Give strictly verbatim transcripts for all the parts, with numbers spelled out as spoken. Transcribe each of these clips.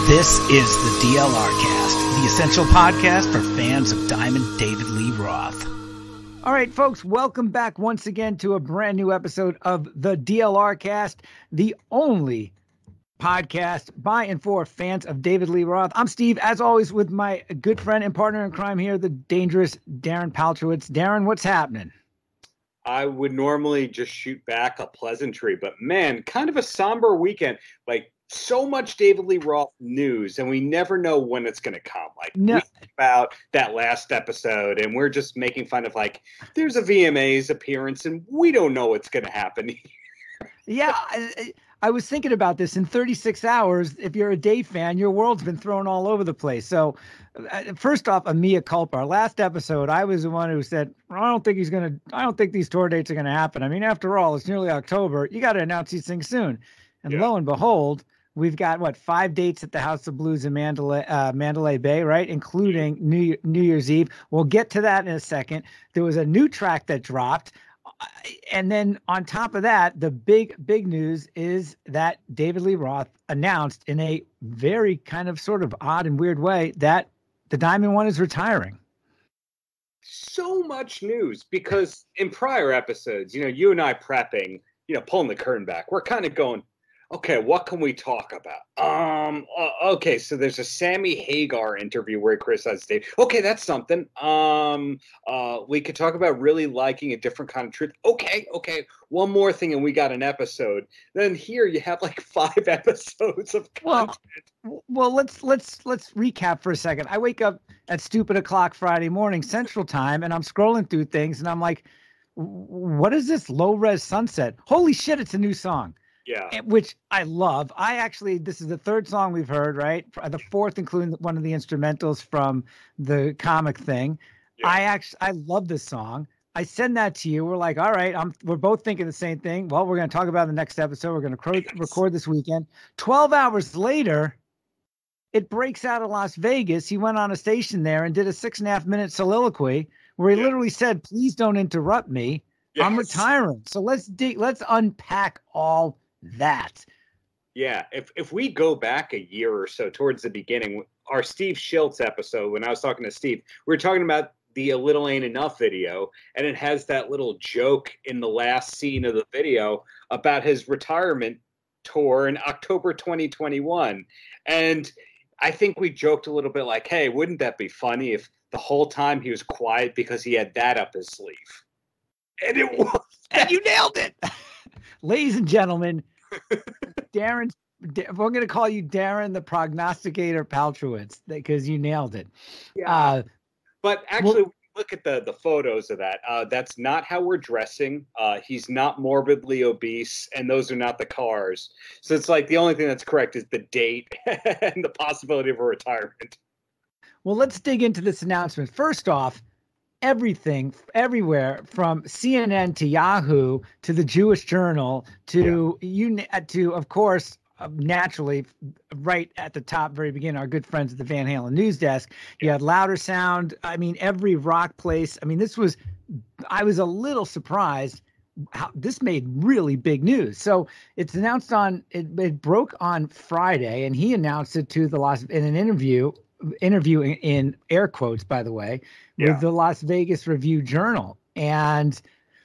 This is the D L R Cast, the essential podcast for fans of Diamond David Lee Roth. All right, folks, welcome back once again to a brand new episode of the D L R Cast, the only podcast by and for fans of David Lee Roth. I'm Steve, as always, with my good friend and partner in crime here, the dangerous Darren Paltrowitz. Darren, what's happening? I would normally just shoot back a pleasantry, but man, kind of a somber weekend. Like, so much David Lee Roth news, and we never know when it's going to come. Like, no. we think about that last episode, and we're just making fun of, like, there's a V M A's appearance, and we don't know what's going to happen. Yeah, I, I was thinking about this. In thirty-six hours, if you're a Dave fan, your world's been thrown all over the place. So, uh, first off, a mea culpa. Our last episode, I was the one who said, I don't think he's going to, I don't think these tour dates are going to happen. I mean, after all, it's nearly October. You got to announce these things soon. And yeah. Lo and behold, we've got, what, five dates at the House of Blues in Mandalay, uh, Mandalay Bay, right? Including New, New Year's Eve. We'll get to that in a second. There was a new track that dropped. And then on top of that, the big, big news is that David Lee Roth announced in a very kind of sort of odd and weird way that the Diamond One is retiring. So much news, because in prior episodes, you know, you and I prepping, you know, pulling the curtain back, we're kind of going, okay, what can we talk about? Um, uh, okay, so there's a Sammy Hagar interview where he criticizes Dave. Okay, that's something. Um, uh, we could talk about really liking a different kind of truth. Okay, okay, one more thing, and we got an episode. Then here you have like five episodes of content. Well, well, let's let's let's recap for a second. I wake up at stupid o'clock Friday morning Central Time, and I'm scrolling through things, and I'm like, what is this Lo-Rez Sunset? Holy shit, it's a new song. Yeah, which I love. I actually, this is the third song we've heard, right? The fourth, including one of the instrumentals from the comic thing. Yeah. I actually, I love this song. I send that to you. We're like, all right, I'm, we're both thinking the same thing. Well, we're going to talk about it in the next episode. We're going to cro- yes. record this weekend. twelve hours later, it breaks out of Las Vegas. He went on a station there and did a six and a half minute soliloquy where he yeah. literally said, please don't interrupt me. Yes. I'm retiring. So let's dig, let's unpack all that. Yeah, if if we go back a year or so towards the beginning, our Steve Schiltz episode, when I was talking to Steve, we were talking about the A Little Ain't Enough video, and it has that little joke in the last scene of the video about his retirement tour in October twenty twenty-one. And I think we joked a little bit like, hey, wouldn't that be funny if the whole time he was quiet because he had that up his sleeve? And it was. And you nailed it. Ladies and gentlemen, Darren, we're going to call you Darren the Prognosticator Paltrowitz because you nailed it. Yeah. Uh, but actually, well, look at the, the photos of that. Uh, that's not how we're dressing. Uh, he's not morbidly obese, and those are not the cars. So it's like the only thing that's correct is the date and the possibility of a retirement. Well, let's dig into this announcement. First off, everything, everywhere from C N N to Yahoo to the Jewish Journal to yeah. you to, of course, uh, naturally, right at the top, very beginning, our good friends at the Van Halen news desk. You had Louder Sound. I mean, every rock place. I mean, this was. I was a little surprised how this made really big news. So it's announced on. It, it broke on Friday, and he announced it to the Las in an interview. Interviewing in air quotes, by the way, with yeah. the Las Vegas Review Journal. And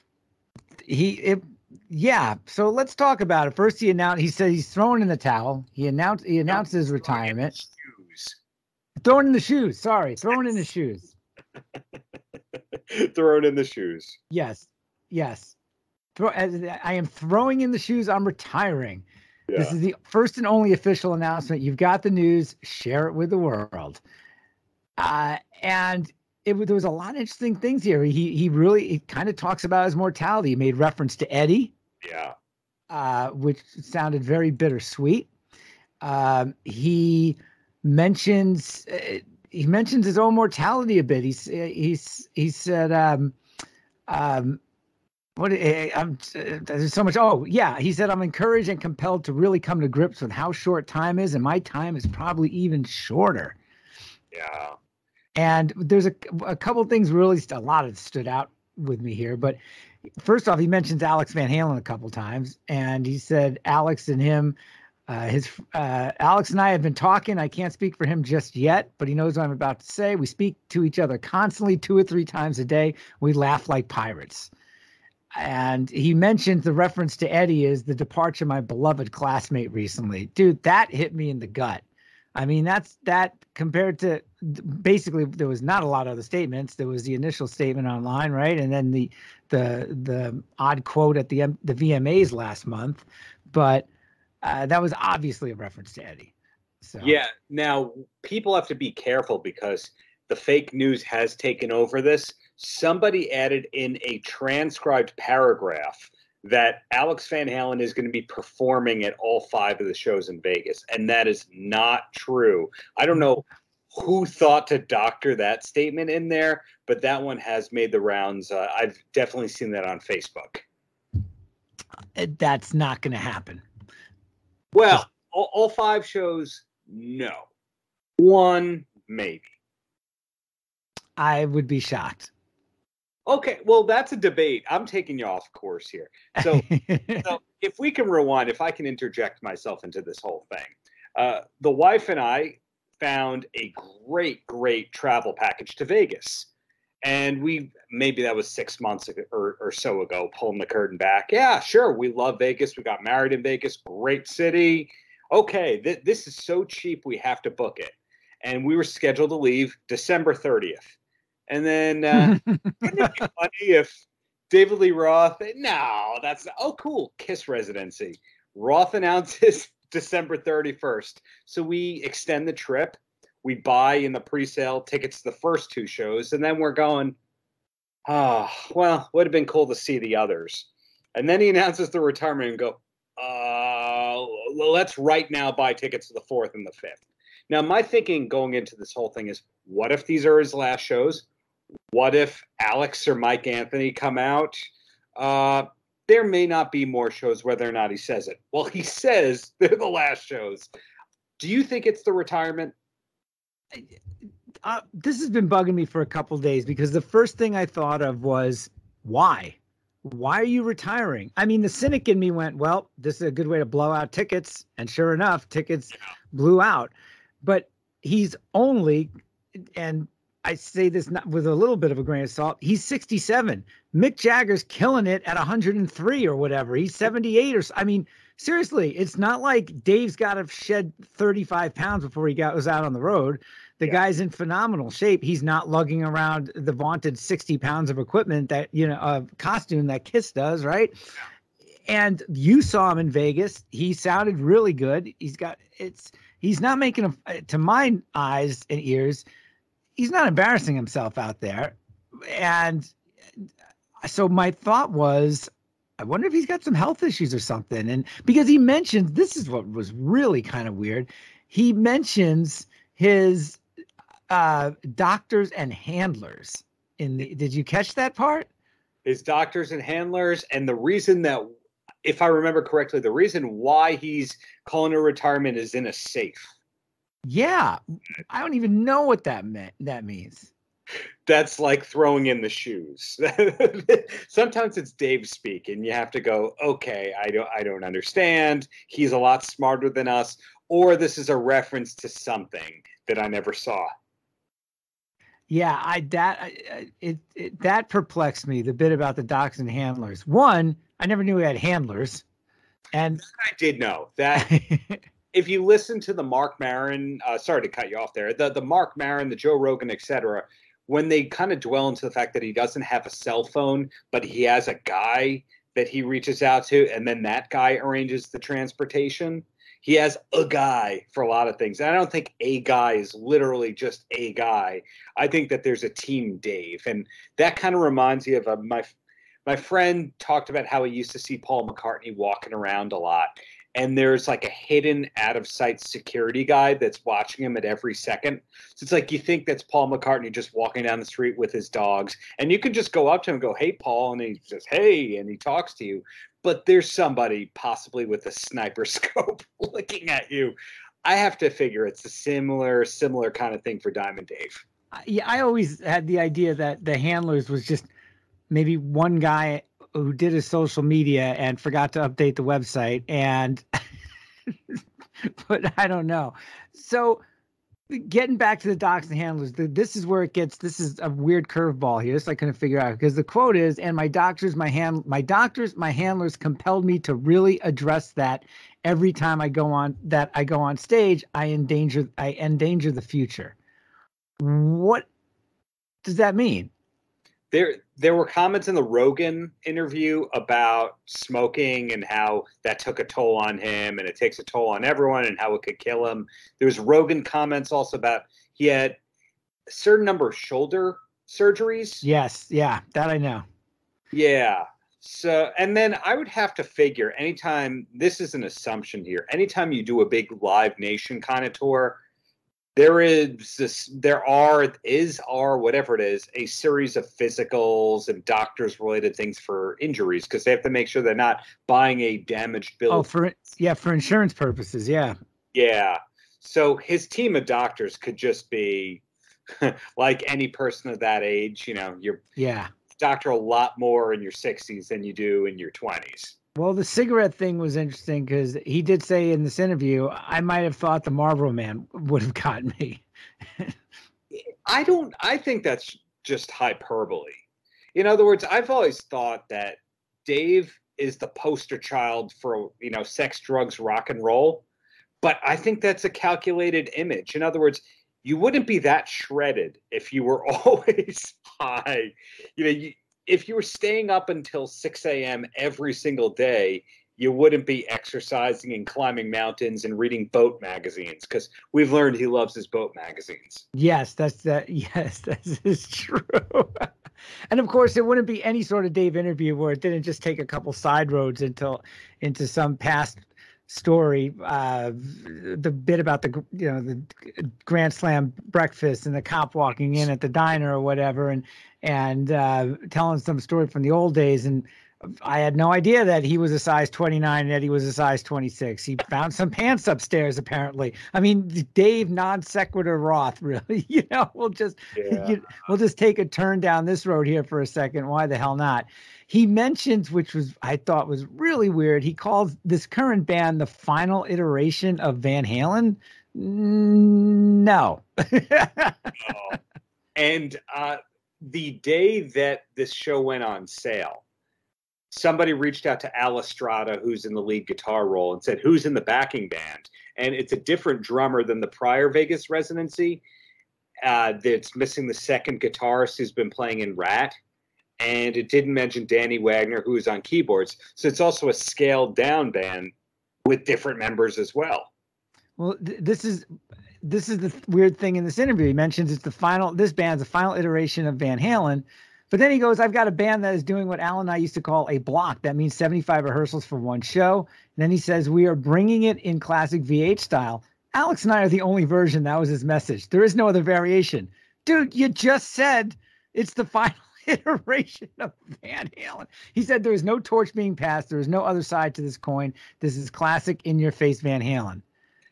he, it, yeah. So let's talk about it. First, he announced, he said he's throwing in the towel. He announced, he announced no, his retirement. Shoes. Throwing in the shoes. Sorry. Throwing in the shoes. Throwing in the shoes. Yes. Yes. Throw, I am throwing in the shoes. I'm retiring. Yeah. This is the first and only official announcement. You've got the news. Share it with the world. Uh, and it, there was a lot of interesting things here. He he really he kind of talks about his mortality. He made reference to Eddie. Yeah. Uh, which sounded very bittersweet. Um, he mentions uh, he mentions his own mortality a bit. He's he's he said. Um, um, What I'm, uh, there's so much. Oh, yeah. He said, I'm encouraged and compelled to really come to grips with how short time is. And my time is probably even shorter. Yeah. And there's a, a couple of things really, a lot of stood out with me here. But first off, he mentions Alex Van Halen a couple times. And he said Alex and him Uh, his uh, Alex and I have been talking. I can't speak for him just yet, but he knows what I'm about to say. We speak to each other constantly, two or three times a day. We laugh like pirates. And he mentioned the reference to Eddie is the departure of my beloved classmate recently. Dude, that hit me in the gut. I mean, that's that compared to basically there was not a lot of other statements. There was the initial statement online, right? And then the the the odd quote at the the V M As last month. But uh, that was obviously a reference to Eddie. So yeah, now people have to be careful because the fake news has taken over this. Somebody added in a transcribed paragraph that Alex Van Halen is going to be performing at all five of the shows in Vegas. And that is not true. I don't know who thought to doctor that statement in there, but that one has made the rounds. Uh, I've definitely seen that on Facebook. That's not going to happen. Well, all, all five shows, no. One, maybe. I would be shocked. Okay, well, that's a debate. I'm taking you off course here. So, so if we can rewind, if I can interject myself into this whole thing. Uh, the wife and I found a great, great travel package to Vegas. And we, maybe that was six months ago or, or so ago, pulling the curtain back. Yeah, sure, we love Vegas. We got married in Vegas, great city. Okay, th- this is so cheap, we have to book it. And we were scheduled to leave December thirtieth. And then, uh, wouldn't it be funny if David Lee Roth, no, that's, oh, cool, Kiss residency. Roth announces December thirty-first. So we extend the trip. We buy in the pre-sale tickets to the first two shows. And then we're going, oh, well, would have been cool to see the others. And then he announces the retirement and go, uh, let's right now buy tickets to the fourth and the fifth. Now, my thinking going into this whole thing is, what if these are his last shows? What if Alex or Mike Anthony come out? Uh, there may not be more shows, whether or not he says it. Well, he says they're the last shows. Do you think it's the retirement? Uh, this has been bugging me for a couple of days because the first thing I thought of was, why? Why are you retiring? I mean, the cynic in me went, well, this is a good way to blow out tickets. And sure enough, tickets blew out. But he's only, and I say this not with a little bit of a grain of salt, he's sixty-seven. Mick Jagger's killing it at one hundred three or whatever. He's seventy-eight or so. I mean, seriously, it's not like Dave's got to shed thirty-five pounds before he got, was out on the road. The yeah. guy's in phenomenal shape. He's not lugging around the vaunted sixty pounds of equipment that, you know, a costume that Kiss does, right? And you saw him in Vegas. He sounded really good. He's got, it's, he's not making, a, to my eyes and ears, he's not embarrassing himself out there. And so my thought was, I wonder if he's got some health issues or something. And because he mentions, this is what was really kind of weird. He mentions his uh, doctors and handlers in the, did you catch that part? His doctors and handlers. And the reason that, if I remember correctly, the reason why he's calling a retirement is in a safe. Yeah. I don't even know what that meant. That means. That's like throwing in the shoes. Sometimes it's Dave speak and you have to go, okay, I don't, I don't understand. He's a lot smarter than us. Or this is a reference to something that I never saw. Yeah, I that I, it, it that perplexed me, the bit about the docs and handlers. One, I never knew he had handlers, and I did know that. If you listen to the Mark Maron, uh, sorry to cut you off there, the the Mark Maron, the Joe Rogan, et cetera, when they kind of dwell into the fact that he doesn't have a cell phone, but he has a guy that he reaches out to, and then that guy arranges the transportation. He has a guy for a lot of things. And I don't think a guy is literally just a guy. I think that there's a team Dave. And that kind of reminds me of uh, my my friend talked about how he used to see Paul McCartney walking around a lot. And there's like a hidden out-of-sight security guy that's watching him at every second. So it's like you think that's Paul McCartney just walking down the street with his dogs. And you can just go up to him and go, hey, Paul. And he says, hey, and he talks to you. But there's somebody possibly with a sniper scope looking at you. I have to figure it's a similar, similar kind of thing for Diamond Dave. Yeah, I always had the idea that the handlers was just maybe one guy who did his social media and forgot to update the website. And but I don't know. So getting back to the docs and handlers, the, this is where it gets, this is a weird curveball here. This I couldn't figure out, because the quote is, and my doctors, my hand, my doctors, my handlers compelled me to really address that every time I go on, that I go on stage, I endanger, I endanger the future. What does that mean? There, there were comments in the Rogan interview about smoking and how that took a toll on him, and it takes a toll on everyone, and how it could kill him. There was Rogan comments also about he had a certain number of shoulder surgeries. Yes, yeah, that I know. Yeah. So, and then I would have to figure, anytime, this is an assumption here, anytime you do a big Live Nation kind of tour, there is this, there are, is, are, whatever it is, a series of physicals and doctors related things for injuries, because they have to make sure they're not buying a damaged bill. Oh, for, yeah, for insurance purposes. Yeah. Yeah. So his team of doctors could just be like any person of that age, you know, you're yeah. doctor a lot more in your sixties than you do in your twenties. Well, the cigarette thing was interesting, because he did say in this interview, I might have thought the Marlboro Man would have gotten me. I don't, I think that's just hyperbole. In other words, I've always thought that Dave is the poster child for, you know, sex, drugs, rock and roll. But I think that's a calculated image. In other words, you wouldn't be that shredded if you were always high. You know, you, if you were staying up until six a.m. every single day, you wouldn't be exercising and climbing mountains and reading boat magazines, because we've learned he loves his boat magazines. Yes, that's that. Yes, that is true. And of course, it wouldn't be any sort of Dave interview where it didn't just take a couple side roads into into some past story. Uh, the bit about the you know the Grand Slam breakfast and the cop walking in at the diner or whatever, and and uh, telling some story from the old days. And I had no idea that he was a size twenty-nine and Eddie was a size twenty-six. He found some pants upstairs, apparently. I mean, Dave non sequitur Roth, really. You know, we'll just yeah. you, we'll just take a turn down this road here for a second. Why the hell not? He mentions, which was I thought was really weird, he calls this current band the final iteration of Van Halen. No. oh. And uh, the day that this show went on sale, somebody reached out to Al Estrada, who's in the lead guitar role, and said, who's in the backing band? And it's a different drummer than the prior Vegas residency. Uh, that's missing the second guitarist who's been playing in Rat. And it didn't mention Danny Wagner, who is on keyboards. So it's also a scaled down band with different members as well. Well, th- this is this is the th- weird thing in this interview. He mentions it's the final, this band's the final iteration of Van Halen. But then he goes, I've got a band that is doing what Al and I used to call a block. That means seventy-five rehearsals for one show. And then he says, we are bringing it in classic V H style. Alex and I are the only version. That was his message. There is no other variation. Dude, you just said it's the final iteration of Van Halen. He said there is no torch being passed. There is no other side to this coin. This is classic in-your-face Van Halen.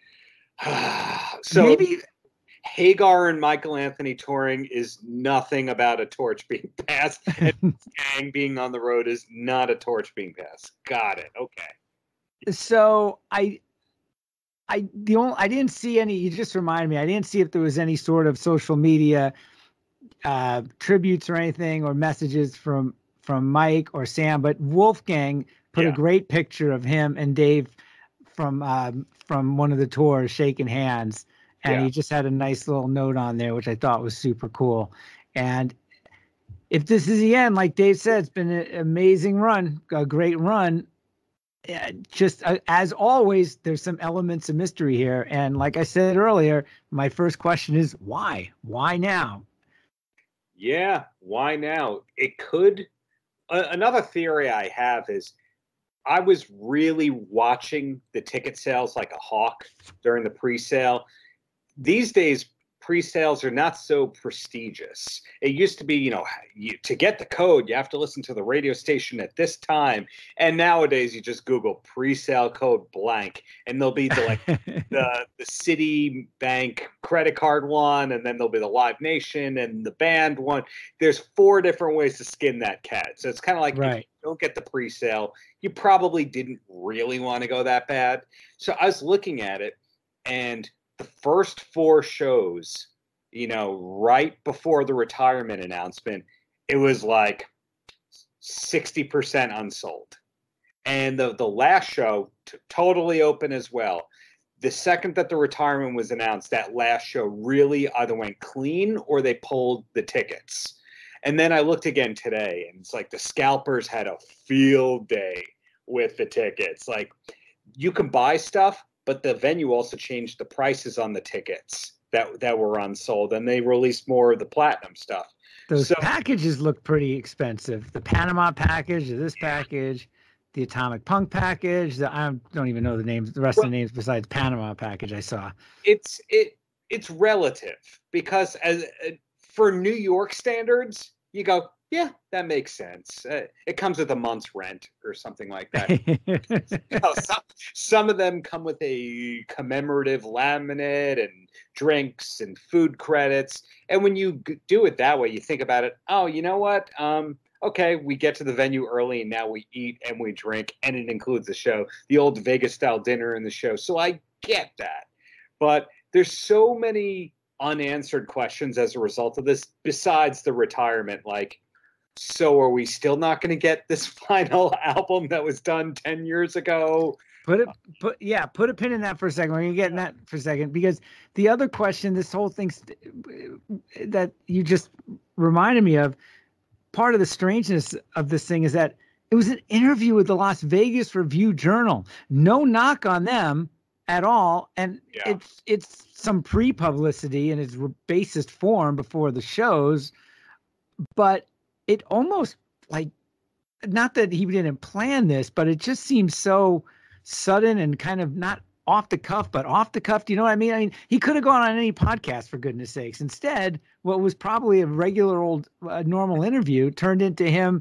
So maybe Hagar and Michael Anthony touring is nothing about a torch being passed. And Gang being on the road is not a torch being passed. Got it. Okay. So I, I the only I didn't see any. You just reminded me. I didn't see if there was any sort of social media uh, tributes or anything or messages from from Mike or Sam. But Wolfgang put yeah. a great picture of him and Dave from um, from one of the tours shaking hands. And yeah. he just had a nice little note on there, which I thought was super cool. And if this is the end, like Dave said, it's been an amazing run, a great run. Just uh, as always, there's some elements of mystery here. And like I said earlier, my first question is why? Why now? Yeah, why now? It could. Uh, another theory I have is I was really watching the ticket sales like a hawk during the pre-sale. These days, pre-sales are not so prestigious. It used to be, you know, you, to get the code, you have to listen to the radio station at this time. And nowadays, you just Google pre-sale code blank, and there'll be the like the the Citibank credit card one, and then there'll be the Live Nation and the band one. There's four different ways to skin that cat. So it's kind of like right. if you don't get the pre-sale, you probably didn't really want to go that bad. So I was looking at it. And the first four shows, you know, right before the retirement announcement, it was like sixty percent unsold. And the, the last show, t- totally open as well. The second that the retirement was announced, that last show really either went clean or they pulled the tickets. And then I looked again today, and it's like the scalpers had a field day with the tickets. Like, you can buy stuff, but the venue also changed the prices on the tickets that that were unsold, and they released more of the platinum stuff. Those so, packages look pretty expensive. The Panama package, this package, the Atomic Punk package. The, I don't even know the names, the rest well, of the names besides Panama package I saw. It's it it's relative because as uh, for New York standards, you go, yeah, that makes sense. Uh, it comes with a month's rent or something like that. you know, some, some of them come with a commemorative laminate and drinks and food credits. And when you g- do it that way, you think about it, oh, you know what? Um, okay, we get to the venue early and now we eat and we drink and it includes the show, the old Vegas style dinner in the show. So I get that. But there's so many unanswered questions as a result of this, besides the retirement. Like, so are we still not going to get this final album that was done ten years ago? Put it, put yeah, put a pin in that for a second. We're gonna get in that for a second, because the other question, this whole thing that you just reminded me of, part of the strangeness of this thing is that it was an interview with the Las Vegas Review Journal. No knock on them at all, and yeah. it's it's some pre-publicity in its basest form before the shows, but it almost, like, not that he didn't plan this, but it just seems so sudden and kind of not off the cuff, but off the cuff. Do you know what I mean? I mean, he could have gone on any podcast, for goodness sakes. Instead, what was probably a regular old uh, normal interview turned into him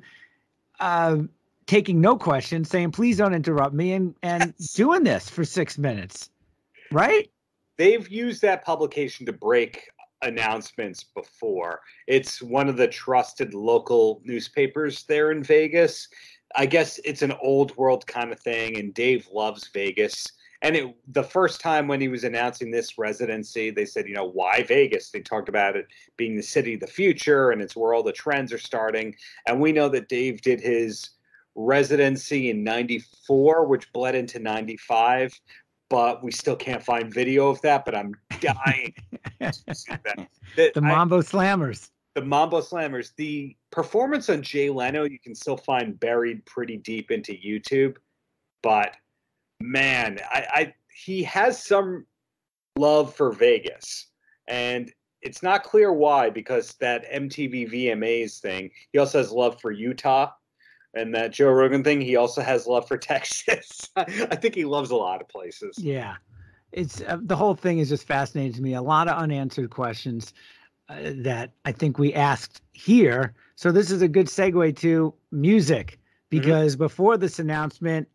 uh, taking no questions, saying, please don't interrupt me, and, and doing this for six minutes. Right? They've used that publication to break announcements before. It's one of the trusted local newspapers there in Vegas. I guess it's an old world kind of thing, and Dave loves Vegas. And it, the first time when he was announcing this residency, they said, you know, why Vegas? They talked about it being the city of the future, and it's where all the trends are starting. And we know that Dave did his residency in ninety-four, which bled into ninety-five. But we still can't find video of that, but I'm dying to see that. The, the Mambo I, Slammers. The Mambo Slammers. The performance on Jay Leno, you can still find buried pretty deep into YouTube. But, man, I, I he has some love for Vegas. And it's not clear why, because that M T V V M As thing, he also has love for Utah. And that Joe Rogan thing, he also has love for Texas. I think he loves a lot of places. Yeah. It's uh, the whole thing is just fascinating to me. A lot of unanswered questions uh, that I think we asked here. So this is a good segue to music, because mm-hmm. before this announcement,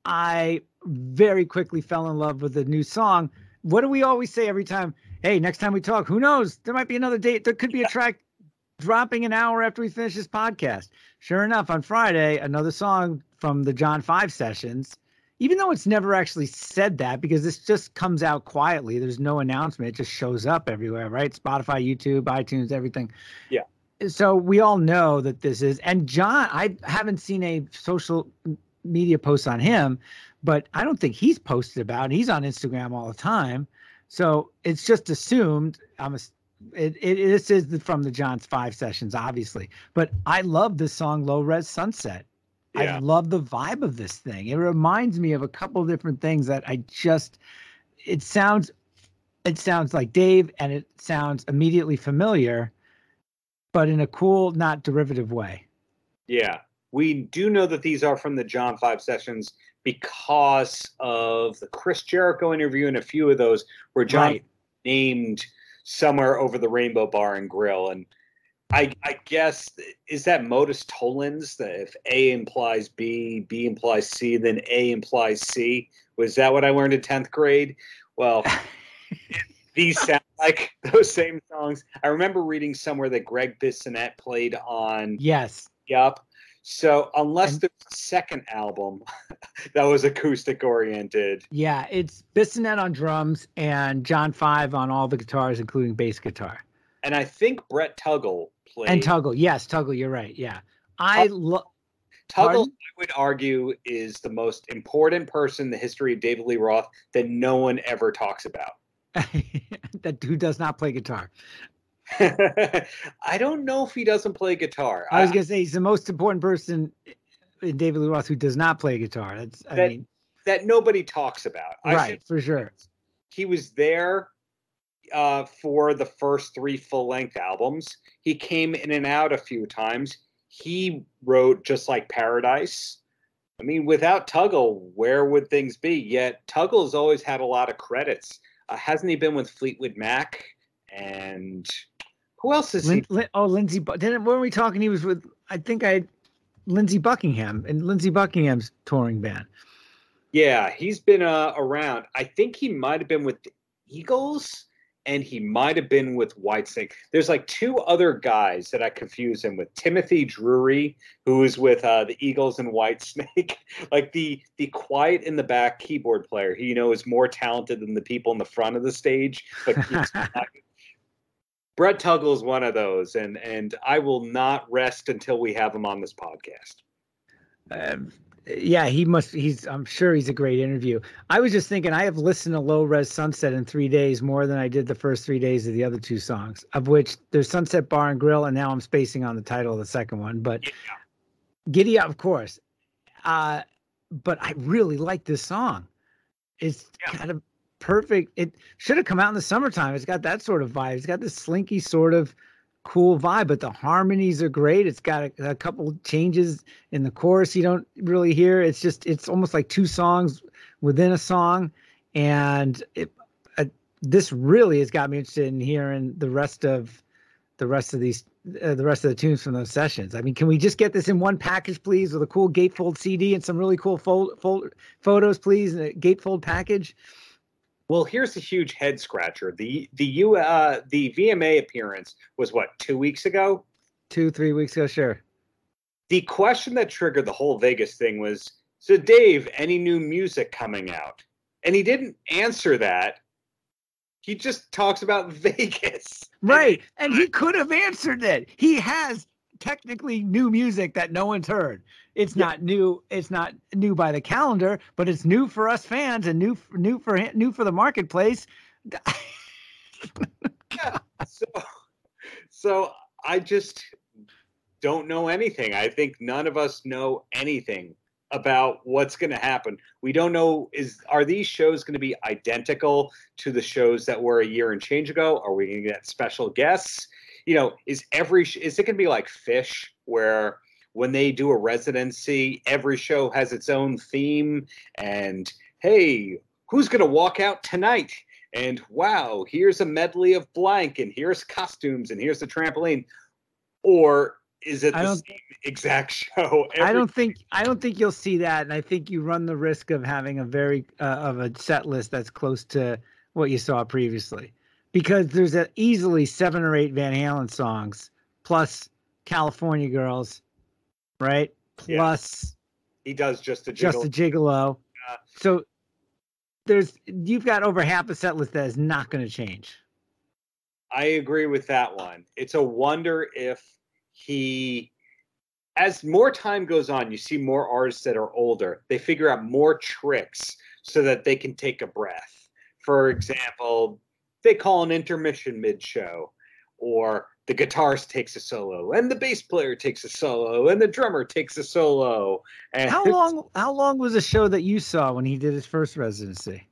I very quickly fell in love with the new song. What do we always say every time? Hey, next time we talk, who knows? There might be another date. There could be a track dropping an hour after we finish this podcast. Sure enough, on Friday, another song from the John five sessions, even though it's never actually said that, because this just comes out quietly. There's no announcement. It just shows up everywhere, right? Spotify, YouTube, iTunes, everything. Yeah. So we all know that this is, and John, I haven't seen a social media post on him, but I don't think he's posted about it. He's on Instagram all the time. So it's just assumed, I'm a It, it this is the, from the John's five sessions, obviously, but I love this song Lo-Rez Sunset. Yeah. I love the vibe of this thing. It reminds me of a couple of different things that I just, it sounds, it sounds like Dave, and it sounds immediately familiar, but in a cool, not derivative way. Yeah. We do know that these are from the John five sessions because of the Chris Jericho interview, and a few of those where John right. named Somewhere Over the Rainbow Bar and Grill. And I, I guess, is that modus tollens, that if A implies B, B implies C, then A implies C? Was that what I learned in tenth grade? Well, these sound like those same songs. I remember reading somewhere that Greg Bissonette played on Yes. Yup. So unless And- there's a second album that was acoustic oriented. Yeah, it's Bissonette on drums and John Five on all the guitars, including bass guitar. And I think Brett Tuggle played. And Tuggle, yes, Tuggle, you're right. Yeah, I love Tuggle. I would argue is the most important person in the history of David Lee Roth that no one ever talks about. That dude does not play guitar. I don't know if he doesn't play guitar. I was gonna say he's the most important person in David Lee Roth who does not play guitar. That's I that, mean that nobody talks about. Right, I should, for sure. He was there uh, for the first three full-length albums. He came in and out a few times. He wrote Just Like Paradise. I mean, without Tuggle, where would things be? Yet Tuggle's always had a lot of credits. Uh, hasn't he been with Fleetwood Mac? And who else is Lin, he? Lin, oh, Lindsey. Didn't when were we talking? He was with. I think I, Lindsey Buckingham and Lindsey Buckingham's touring band. Yeah, he's been uh, around. I think he might have been with the Eagles, and he might have been with Whitesnake. There's like two other guys that I confuse him with. Timothy Drury, who is with uh, the Eagles and Whitesnake, like the the quiet in the back keyboard player. He, you know, is more talented than the people in the front of the stage, but keeps Brett Tuggle is one of those, and and I will not rest until we have him on this podcast. Um, yeah, he must. He's. I'm sure he's a great interview. I was just thinking, I have listened to Lo-Rez Sunset in three days more than I did the first three days of the other two songs, of which there's Sunset Bar and Grill, and now I'm spacing on the title of the second one. But Yeah. Giddy Up, of course. Uh, but I really like this song. It's Yeah. kind of perfect. It should have come out in the summertime. It's got that sort of vibe. It's got this slinky sort of cool vibe, but the harmonies are great. It's got a, a couple changes in the chorus you don't really hear. It's just, it's almost like two songs within a song. And it, uh, this really has got me interested in hearing the rest of the rest of these, uh, the rest of the tunes from those sessions. I mean, can we just get this in one package, please, with a cool gatefold C D and some really cool fold, fold photos, please, and a gatefold package? Well, here's a huge head scratcher. The the U uh, the V M A appearance was what, two weeks ago? Two, three weeks ago, sure. The question that triggered the whole Vegas thing was, so Dave, any new music coming out? And he didn't answer that. He just talks about Vegas. Right. And he could have answered it. He has technically new music that no one's heard. It's Yeah. not new. It's not new by the calendar, but it's new for us fans and new, new for new for the marketplace. Yeah. So, so I just don't know anything. I think none of us know anything about what's going to happen. We don't know, is are these shows going to be identical to the shows that were a year and change ago? Are we going to get special guests? You know, is every is it going to be like Fish, where when they do a residency, every show has its own theme, and hey, who's going to walk out tonight? And wow, here's a medley of blank, and here's costumes, and here's the trampoline. Or is it I the don't- same exact show? Every, I don't think I don't think you'll see that, and I think you run the risk of having a very uh, of a set list that's close to what you saw previously, because there's a, easily seven or eight Van Halen songs plus California Girls, right? Yeah. Plus he does just a jiggle. Just a Gigolo. Yeah. So there's you've got over half a set list that is not going to change. I agree with that one. It's a wonder if he, as more time goes on, you see more artists that are older. They figure out more tricks so that they can take a breath. For example, they call an intermission mid-show, or the guitarist takes a solo, and the bass player takes a solo, and the drummer takes a solo. And How long? How long was the show that you saw when he did his first residency?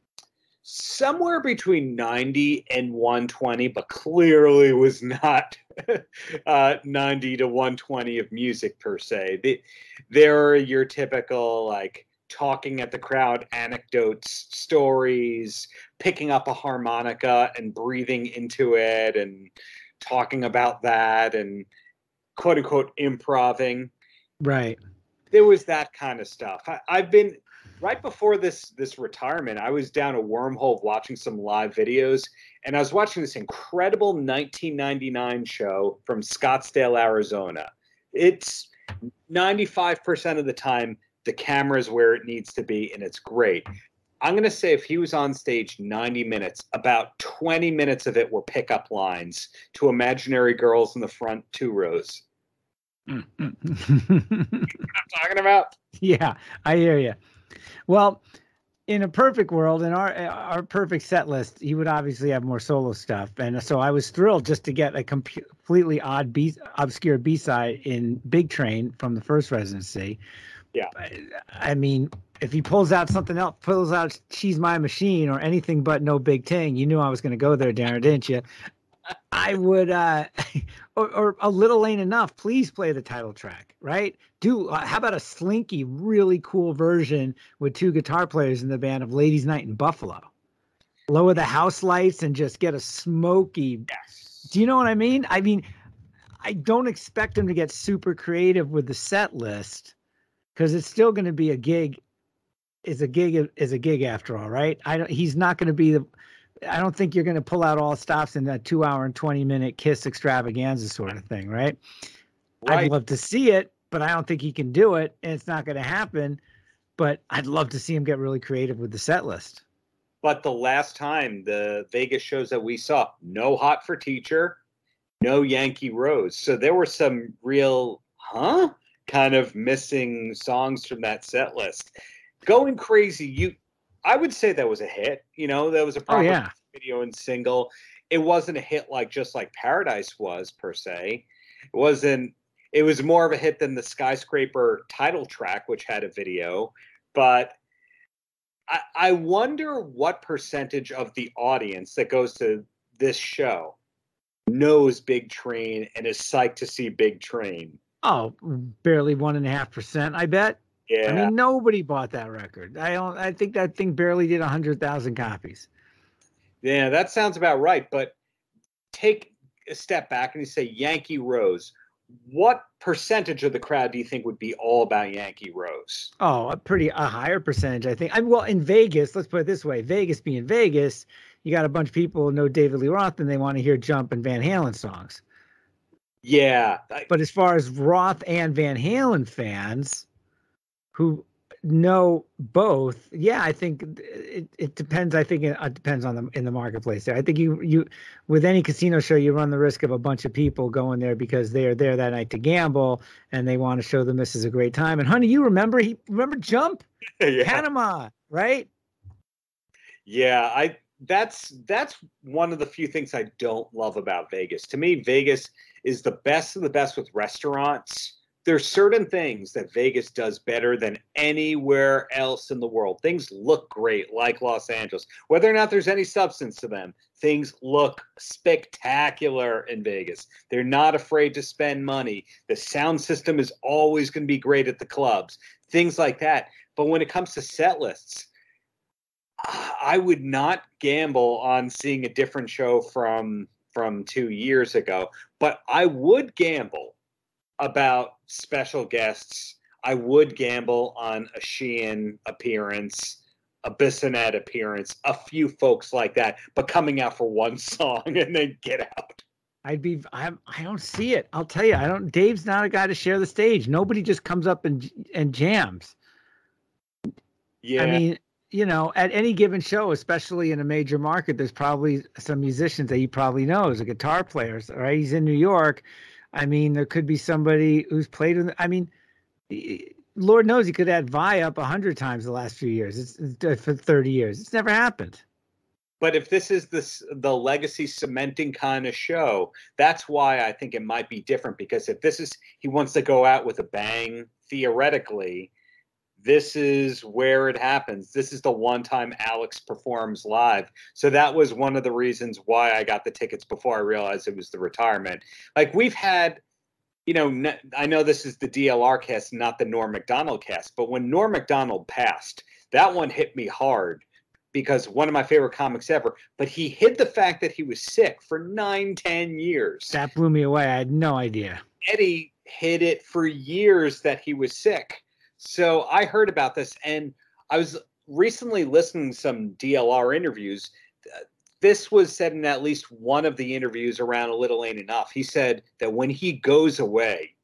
Somewhere between ninety and one twenty, but clearly was not uh, ninety to one twenty of music per se. They, they're your typical like talking at the crowd, anecdotes, stories, picking up a harmonica and breathing into it and talking about that and quote unquote improving. Right. There was that kind of stuff. I, I've been right before this this retirement, I was down a wormhole watching some live videos, and I was watching this incredible nineteen ninety-nine show from Scottsdale, Arizona. It's ninety-five percent of the time, the camera's where it needs to be, and it's great. I'm going to say if he was on stage ninety minutes, about twenty minutes of it were pickup lines to imaginary girls in the front two rows. Mm, mm. You know what I'm talking about? Yeah, I hear you. Well, in a perfect world, in our our perfect set list, he would obviously have more solo stuff, and so I was thrilled just to get a com- completely odd, B- obscure B side in Big Train from the first residency. Yeah, I mean, if he pulls out something else, pulls out "She's My Machine" or anything but "No Big Ting," you knew I was going to go there, Darren, didn't you? I would, uh, or, or "A Little Ain't Enough." Please play the title track, right? Do uh, how about a slinky, really cool version with two guitar players in the band of "Ladies' Night in Buffalo"? Lower the house lights and just get a smoky. yes. Do you know what I mean? I mean, I don't expect him to get super creative with the set list because it's still going to be a gig. Is a gig is a gig after all, right? I don't. He's not going to be the. I don't think you're going to pull out all stops in that two hour and twenty minute Kiss extravaganza sort of thing, right? Right. I'd love to see it, but I don't think he can do it, and it's not going to happen. But I'd love to see him get really creative with the set list. But the last time, the Vegas shows that we saw, no Hot for Teacher, no Yankee Rose. So there were some real, huh, kind of missing songs from that set list. Going Crazy, you, I would say that was a hit. You know, that was a proper oh, yeah. video and single. It wasn't a hit like just like Paradise was per se. It wasn't. It was more of a hit than the Skyscraper title track, which had a video. But I, I wonder what percentage of the audience that goes to this show knows Big Train and is psyched to see Big Train. Oh, barely one and a half percent, I bet. Yeah. I mean, nobody bought that record. I don't. I think that thing barely did a hundred thousand copies. Yeah, that sounds about right. But take a step back and you say Yankee Rose. What percentage of the crowd do you think would be all about Yankee Rose? Oh, a pretty a higher percentage, I think. I well, in Vegas, let's put it this way: Vegas being Vegas, you got a bunch of people who know David Lee Roth and they want to hear Jump and Van Halen songs. Yeah, I, but as far as Roth and Van Halen fans who know both, yeah, I think it, it depends. I think it, it depends on the in the marketplace there. I think you you with any casino show, you run the risk of a bunch of people going there because they are there that night to gamble and they want to show the missus a great time. And honey, you remember he remember Jump, yeah. Panama, right? Yeah, I that's that's one of the few things I don't love about Vegas. To me, Vegas is the best of the best with restaurants. There's certain things that Vegas does better than anywhere else in the world. Things look great, like Los Angeles. Whether or not there's any substance to them, things look spectacular in Vegas. They're not afraid to spend money. The sound system is always going to be great at the clubs, things like that. But when it comes to set lists, I would not gamble on seeing a different show from, from two years ago. But I would gamble about special guests. I would gamble on a Sheehan appearance, a Bissonette appearance, a few folks like that, but coming out for one song and then get out. I'd be, I, I don't see it. I'll tell you, I don't, Dave's not a guy to share the stage. Nobody just comes up and, and jams. Yeah. I mean, you know, at any given show, especially in a major market, there's probably some musicians that he probably knows, a guitar players, right? He's in New York. I mean, there could be somebody who's played with, I mean, Lord knows he could add Vi up a hundred times the last few years. It's, it's for thirty years. It's never happened. But if this is this the legacy cementing kind of show, that's why I think it might be different. Because if this is he wants to go out with a bang, theoretically, this is where it happens. This is the one time Alex performs live. So that was one of the reasons why I got the tickets before I realized it was the retirement. Like we've had, you know, I know this is the D L R cast, not the Norm Macdonald cast, but when Norm Macdonald passed, that one hit me hard because one of my favorite comics ever, but he hid the fact that he was sick for nine, ten years. That blew me away. I had no idea. Eddie hid it for years that he was sick. So I heard about this, and I was recently listening to some D L R interviews. This was said in at least one of the interviews around A Little Ain't Enough. He said that when he goes away,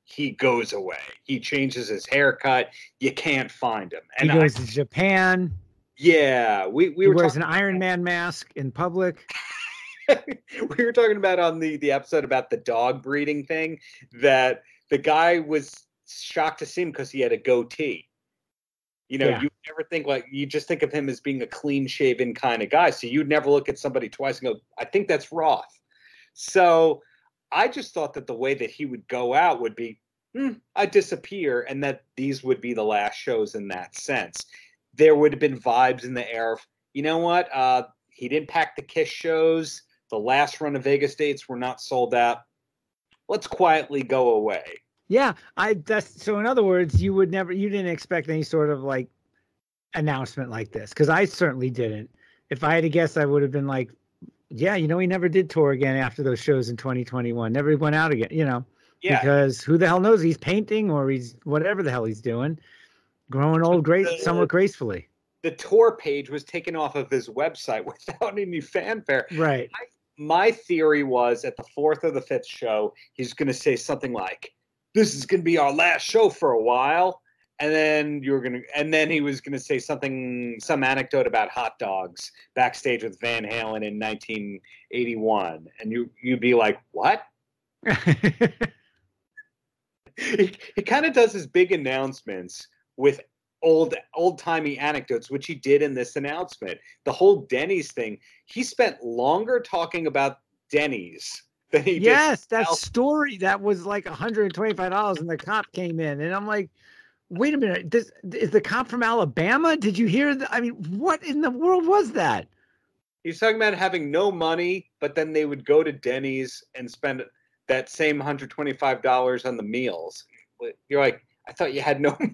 he goes away. He changes his haircut. You can't find him. And he goes I, to Japan. Yeah, we we he were wears talking, an Iron Man mask in public. We were talking about on the the episode about the dog breeding thing that the guy was shocked to see him because he had a goatee. You know, yeah. you never think like you just think of him as being a clean shaven kind of guy. So you'd never look at somebody twice and go, I think that's Roth. So I just thought that the way that he would go out would be, hmm, I disappear, and that these would be the last shows in that sense. There would have been vibes in the air of, you know what? Uh, he didn't pack the Kiss shows. The last run of Vegas dates were not sold out. Let's quietly go away. Yeah, I that's so in other words, you would never you didn't expect any sort of like announcement like this, because I certainly didn't. If I had to guess, I would have been like, yeah, you know, he never did tour again after those shows in twenty twenty-one. Never went out again, you know. Yeah. Because who the hell knows? He's painting or he's whatever the hell he's doing. Growing old grace the, somewhat gracefully. The tour page was taken off of his website without any fanfare. Right. I, my theory was at the fourth or the fifth show, he's going to say something like, this is going to be our last show for a while. And then you were going to, and then he was going to say something, some anecdote about hot dogs backstage with Van Halen in nineteen eighty-one. And you, you'd be like, what? he he kind of does his big announcements with old, old timey anecdotes, which he did in this announcement. The whole Denny's thing, he spent longer talking about Denny's than he yes, did. Yes, that story that was like one hundred twenty-five dollars and the cop came in. And I'm like, wait a minute, this is the cop from Alabama? Did you hear that? I mean, what in the world was that? He's talking about having no money, but then they would go to Denny's and spend that same one hundred twenty-five dollars on the meals. You're like, I thought you had no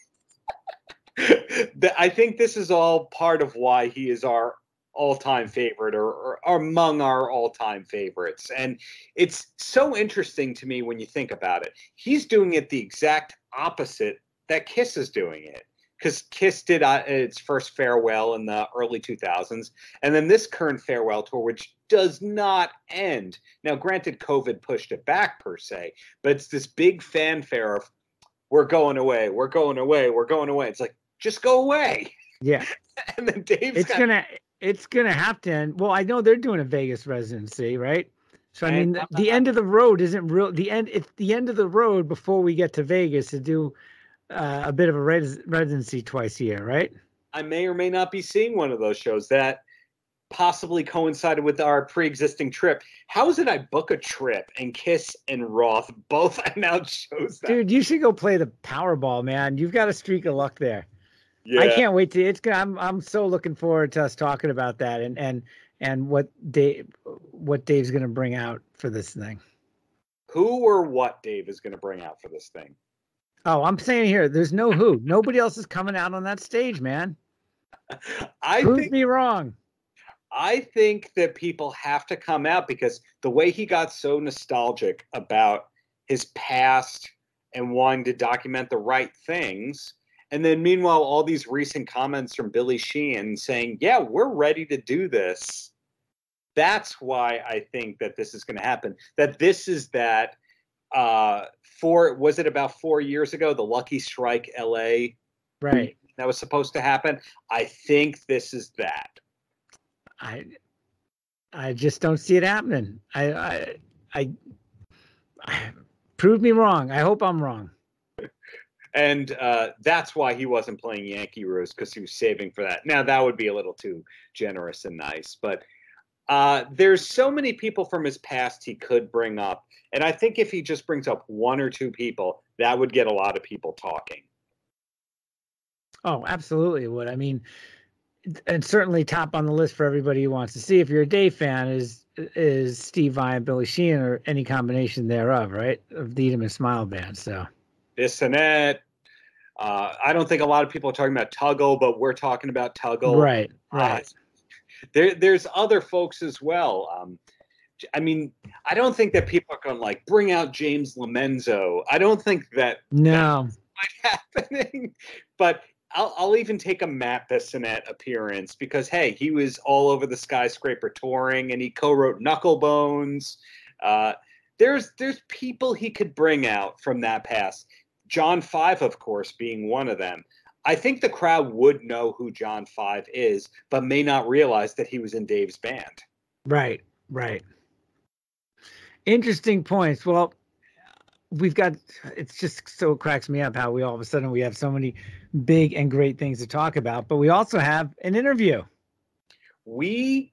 I think this is all part of why he is our all-time favorite or, or, or among our all-time favorites. And it's so interesting to me when you think about it. He's doing it the exact opposite that Kiss is doing it. Because Kiss did uh, its first farewell in the early two thousands. And then this current farewell tour, which does not end. Now, granted, COVID pushed it back per se, but it's this big fanfare of, we're going away, we're going away, we're going away. It's like, just go away. Yeah. And then Dave's it's got- gonna it's gonna have to end. Well, I know they're doing a Vegas residency, right? So I mean, the, the end of the road isn't real. The end it's the end of the road before we get to Vegas to do uh, a bit of a res- residency twice a year, right? I may or may not be seeing one of those shows that possibly coincided with our pre-existing trip. How is it I book a trip and Kiss and Roth both announced shows that? Dude, you should go play the Powerball, man. You've got a streak of luck there. Yeah. I can't wait to. It's gonna. I'm. I'm so looking forward to us talking about that and and and what Dave, what Dave's gonna bring out for this thing. Who or what Dave is gonna bring out for this thing? Oh, I'm saying here, there's no who. Nobody else is coming out on that stage, man. I Prove think, me wrong. I think that people have to come out because the way he got so nostalgic about his past and wanting to document the right things. And then meanwhile, all these recent comments from Billy Sheehan saying, yeah, we're ready to do this. That's why I think that this is going to happen. That this is that uh, four, was it about four years ago, the Lucky Strike L A? Right. That was supposed to happen. I think this is that. I I just don't see it happening. I I, I, I prove me wrong. I hope I'm wrong. And uh, that's why he wasn't playing Yankee Rose, because he was saving for that. Now, that would be a little too generous and nice. But uh, there's so many people from his past he could bring up. And I think if he just brings up one or two people, that would get a lot of people talking. Oh, absolutely it would. I mean, and certainly top on the list for everybody who wants to see. If you're a Dave fan, is is Steve Vai and Billy Sheehan or any combination thereof, right? Of the Eat 'Em and Smile band. So Bissonette. Uh, I don't think a lot of people are talking about Tuggle, but we're talking about Tuggle. Right, right. Uh, there, there's other folks as well. Um, I mean, I don't think that people are going to like bring out James Lomenzo. I don't think that no that's happening. But I'll, I'll even take a Matt Bissonette appearance because hey, he was all over the Skyscraper touring and he co-wrote Knucklebones. Uh, there's there's people he could bring out from that past. John Five, of course, being one of them. I think the crowd would know who John Five is, but may not realize that he was in Dave's band. Right, right. Interesting points. Well, we've got, it's just so it cracks me up how we all of a sudden we have so many big and great things to talk about, but we also have an interview. We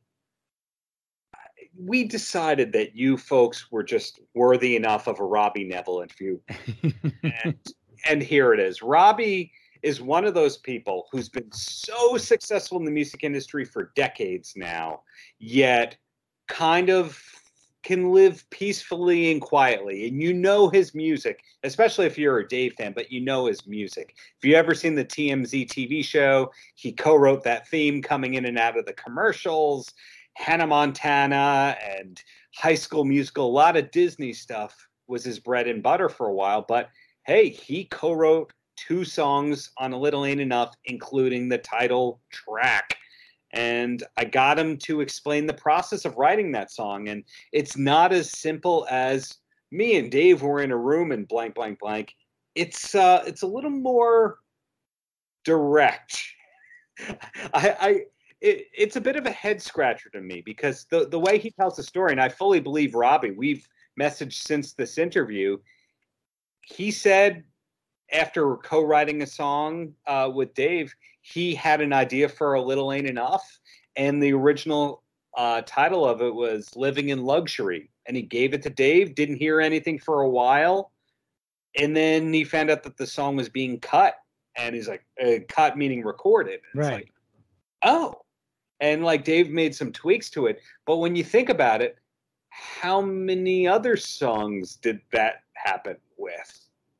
we decided that you folks were just worthy enough of a Robbie Nevil interview. and, and here it is. Robbie is one of those people who's been so successful in the music industry for decades now, yet kind of can live peacefully and quietly. And you know his music, especially if you're a Dave fan, but you know his music. If you ever seen the T M Z T V show, he co-wrote that theme coming in and out of the commercials, Hannah Montana and High School Musical, a lot of Disney stuff was his bread and butter for a while. But hey, he co-wrote two songs on A Little Ain't Enough, including the title track. And I got him to explain the process of writing that song. And it's not as simple as me and Dave were in a room and blank, blank, blank. It's uh, it's a little more direct. I, I it, it's a bit of a head scratcher to me because the, the way he tells the story, and I fully believe Robbie, we've messaged since this interview. He said after co-writing a song uh, with Dave, he had an idea for A Little Ain't Enough, and the original uh, title of it was Living in Luxury. And he gave it to Dave, didn't hear anything for a while, and then he found out that the song was being cut, and he's like, uh, cut meaning recorded. And right. It's like, oh. And like Dave made some tweaks to it, but when you think about it, how many other songs did that happen with?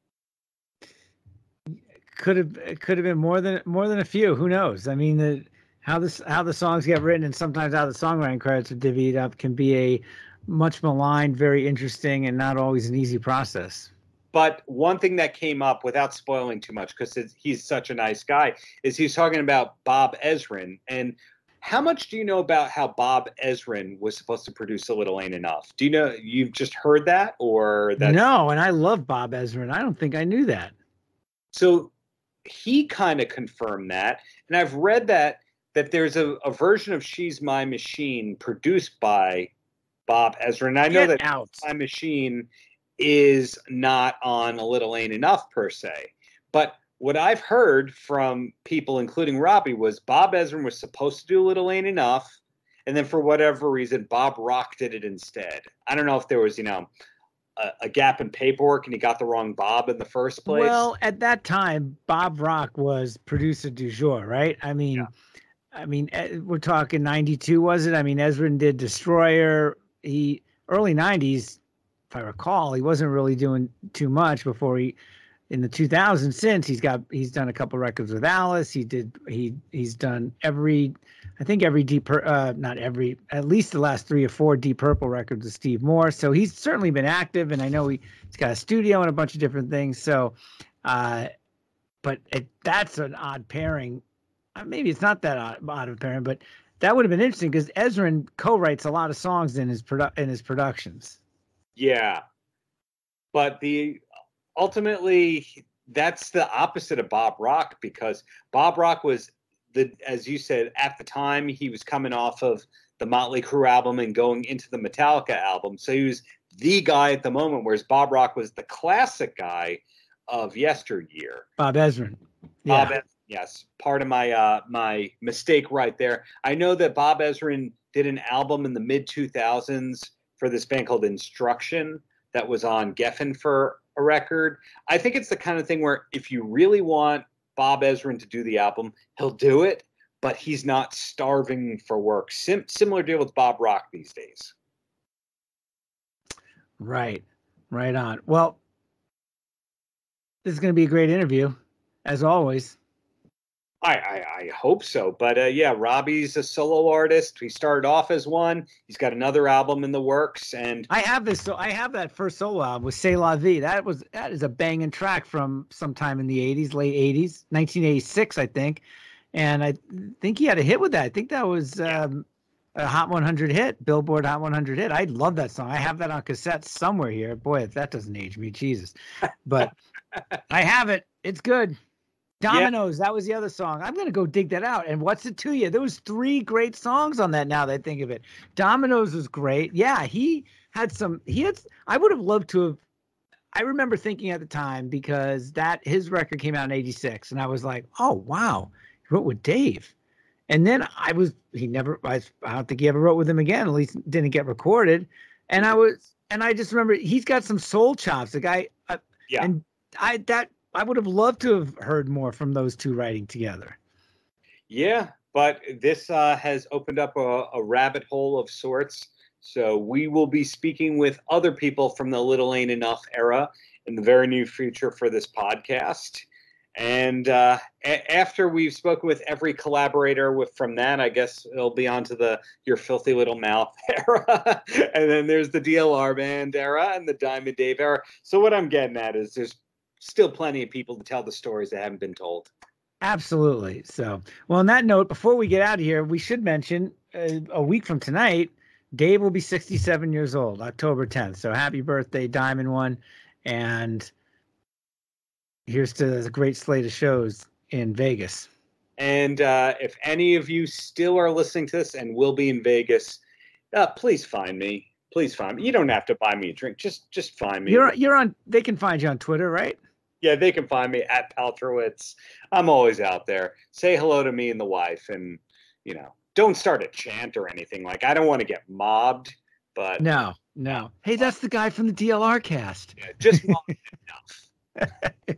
Could have it could have been more than more than a few. Who knows? I mean, the how this how the songs get written and sometimes how the songwriting credits are divvied up can be a much maligned, very interesting, and not always an easy process. But one thing that came up, without spoiling too much, because he's such a nice guy, is he's talking about Bob Ezrin. And how much do you know about how Bob Ezrin was supposed to produce A Little Ain't Enough? Do you know? You've just heard that, or that? No, and I love Bob Ezrin. I don't think I knew that. So he kind of confirmed that, and I've read that that there's a, a version of She's My Machine produced by Bob Ezrin. And I know Get that out. My Machine is not on A Little Ain't Enough per se, but what I've heard from people, including Robbie, was Bob Ezrin was supposed to do A Little Ain't Enough, and then for whatever reason, Bob Rock did it instead. I don't know if there was, you know, a, a gap in paperwork and he got the wrong Bob in the first place. Well, at that time, Bob Rock was producer du jour, right? I mean, yeah. I mean, we're talking ninety-two, was it? I mean, Ezrin did Destroyer. He early nineties, if I recall, he wasn't really doing too much before he. In the two thousands, since he's got he's done a couple records with Alice. He did he he's done every, I think every Deep uh not every at least the last three or four Deep Purple records with Steve Morse. So he's certainly been active, and I know he, he's got a studio and a bunch of different things. So, uh, but it, that's an odd pairing. Uh, maybe it's not that odd, odd of a pairing, but that would have been interesting because Ezrin co-writes a lot of songs in his produ- in his productions. Yeah, but the. Ultimately, that's the opposite of Bob Rock, because Bob Rock was, the as you said, at the time, he was coming off of the Motley Crue album and going into the Metallica album. So he was the guy at the moment, whereas Bob Rock was the classic guy of yesteryear. Bob Ezrin. Bob yeah. Ezrin, yes. Part of my uh, my mistake right there. I know that Bob Ezrin did an album in the mid two thousands for this band called Instruction that was on Geffen for a record. I think it's the kind of thing where if you really want Bob Ezrin to do the album, he'll do it, but he's not starving for work. Sim- similar deal with Bob Rock these days. Right. Right on. Well, this is going to be a great interview, as always. I, I, I hope so. But uh, yeah, Robbie's a solo artist. He started off as one. He's got another album in the works, and I have this. So I have that first solo album with C'est La Vie. That was that is a banging track from sometime in the eighties, late eighties, nineteen eighty-six, I think. And I think he had a hit with that. I think that was um, a Hot one hundred hit, Billboard Hot one hundred hit. I love that song. I have that on cassette somewhere here. Boy, if that doesn't age me, Jesus. But I have it. It's good. Dominoes, yeah. That was the other song. I'm going to go dig that out. And What's It to You? There was three great songs on that now that I think of it. Dominoes was great. Yeah, he had some, he had, I would have loved to have, I remember thinking at the time, because that his record came out in eighty-six, and I was like, oh, wow, he wrote with Dave. And then I was, he never, I, I don't think he ever wrote with him again, at least didn't get recorded. And I was, and I just remember he's got some soul chops. The guy, uh, yeah. And I, that, I would have loved to have heard more from those two writing together. Yeah, but this uh, has opened up a, a rabbit hole of sorts. So we will be speaking with other people from the Little Ain't Enough era in the very near future for this podcast. And uh, a- after we've spoken with every collaborator with from that, I guess it'll be on to the Your Filthy Little Mouth era. And then there's the D L R band era and the Diamond Dave era. So what I'm getting at is there's still plenty of people to tell the stories that haven't been told. Absolutely. So, well, on that note, before we get out of here, we should mention uh, a week from tonight, Dave will be sixty-seven years old, October tenth. So happy birthday, Diamond One. And here's to the great slate of shows in Vegas. And uh, if any of you still are listening to this and will be in Vegas, uh, please find me. Please find me. You don't have to buy me a drink. Just just find me. You're you're on. They can find you on Twitter, right? Yeah, they can find me at Paltrowitz. I'm always out there. Say hello to me and the wife, and you know, don't start a chant or anything. Like, I don't want to get mobbed, but no, no. Hey, that's the guy from the D L R cast. Yeah, just mobbed enough.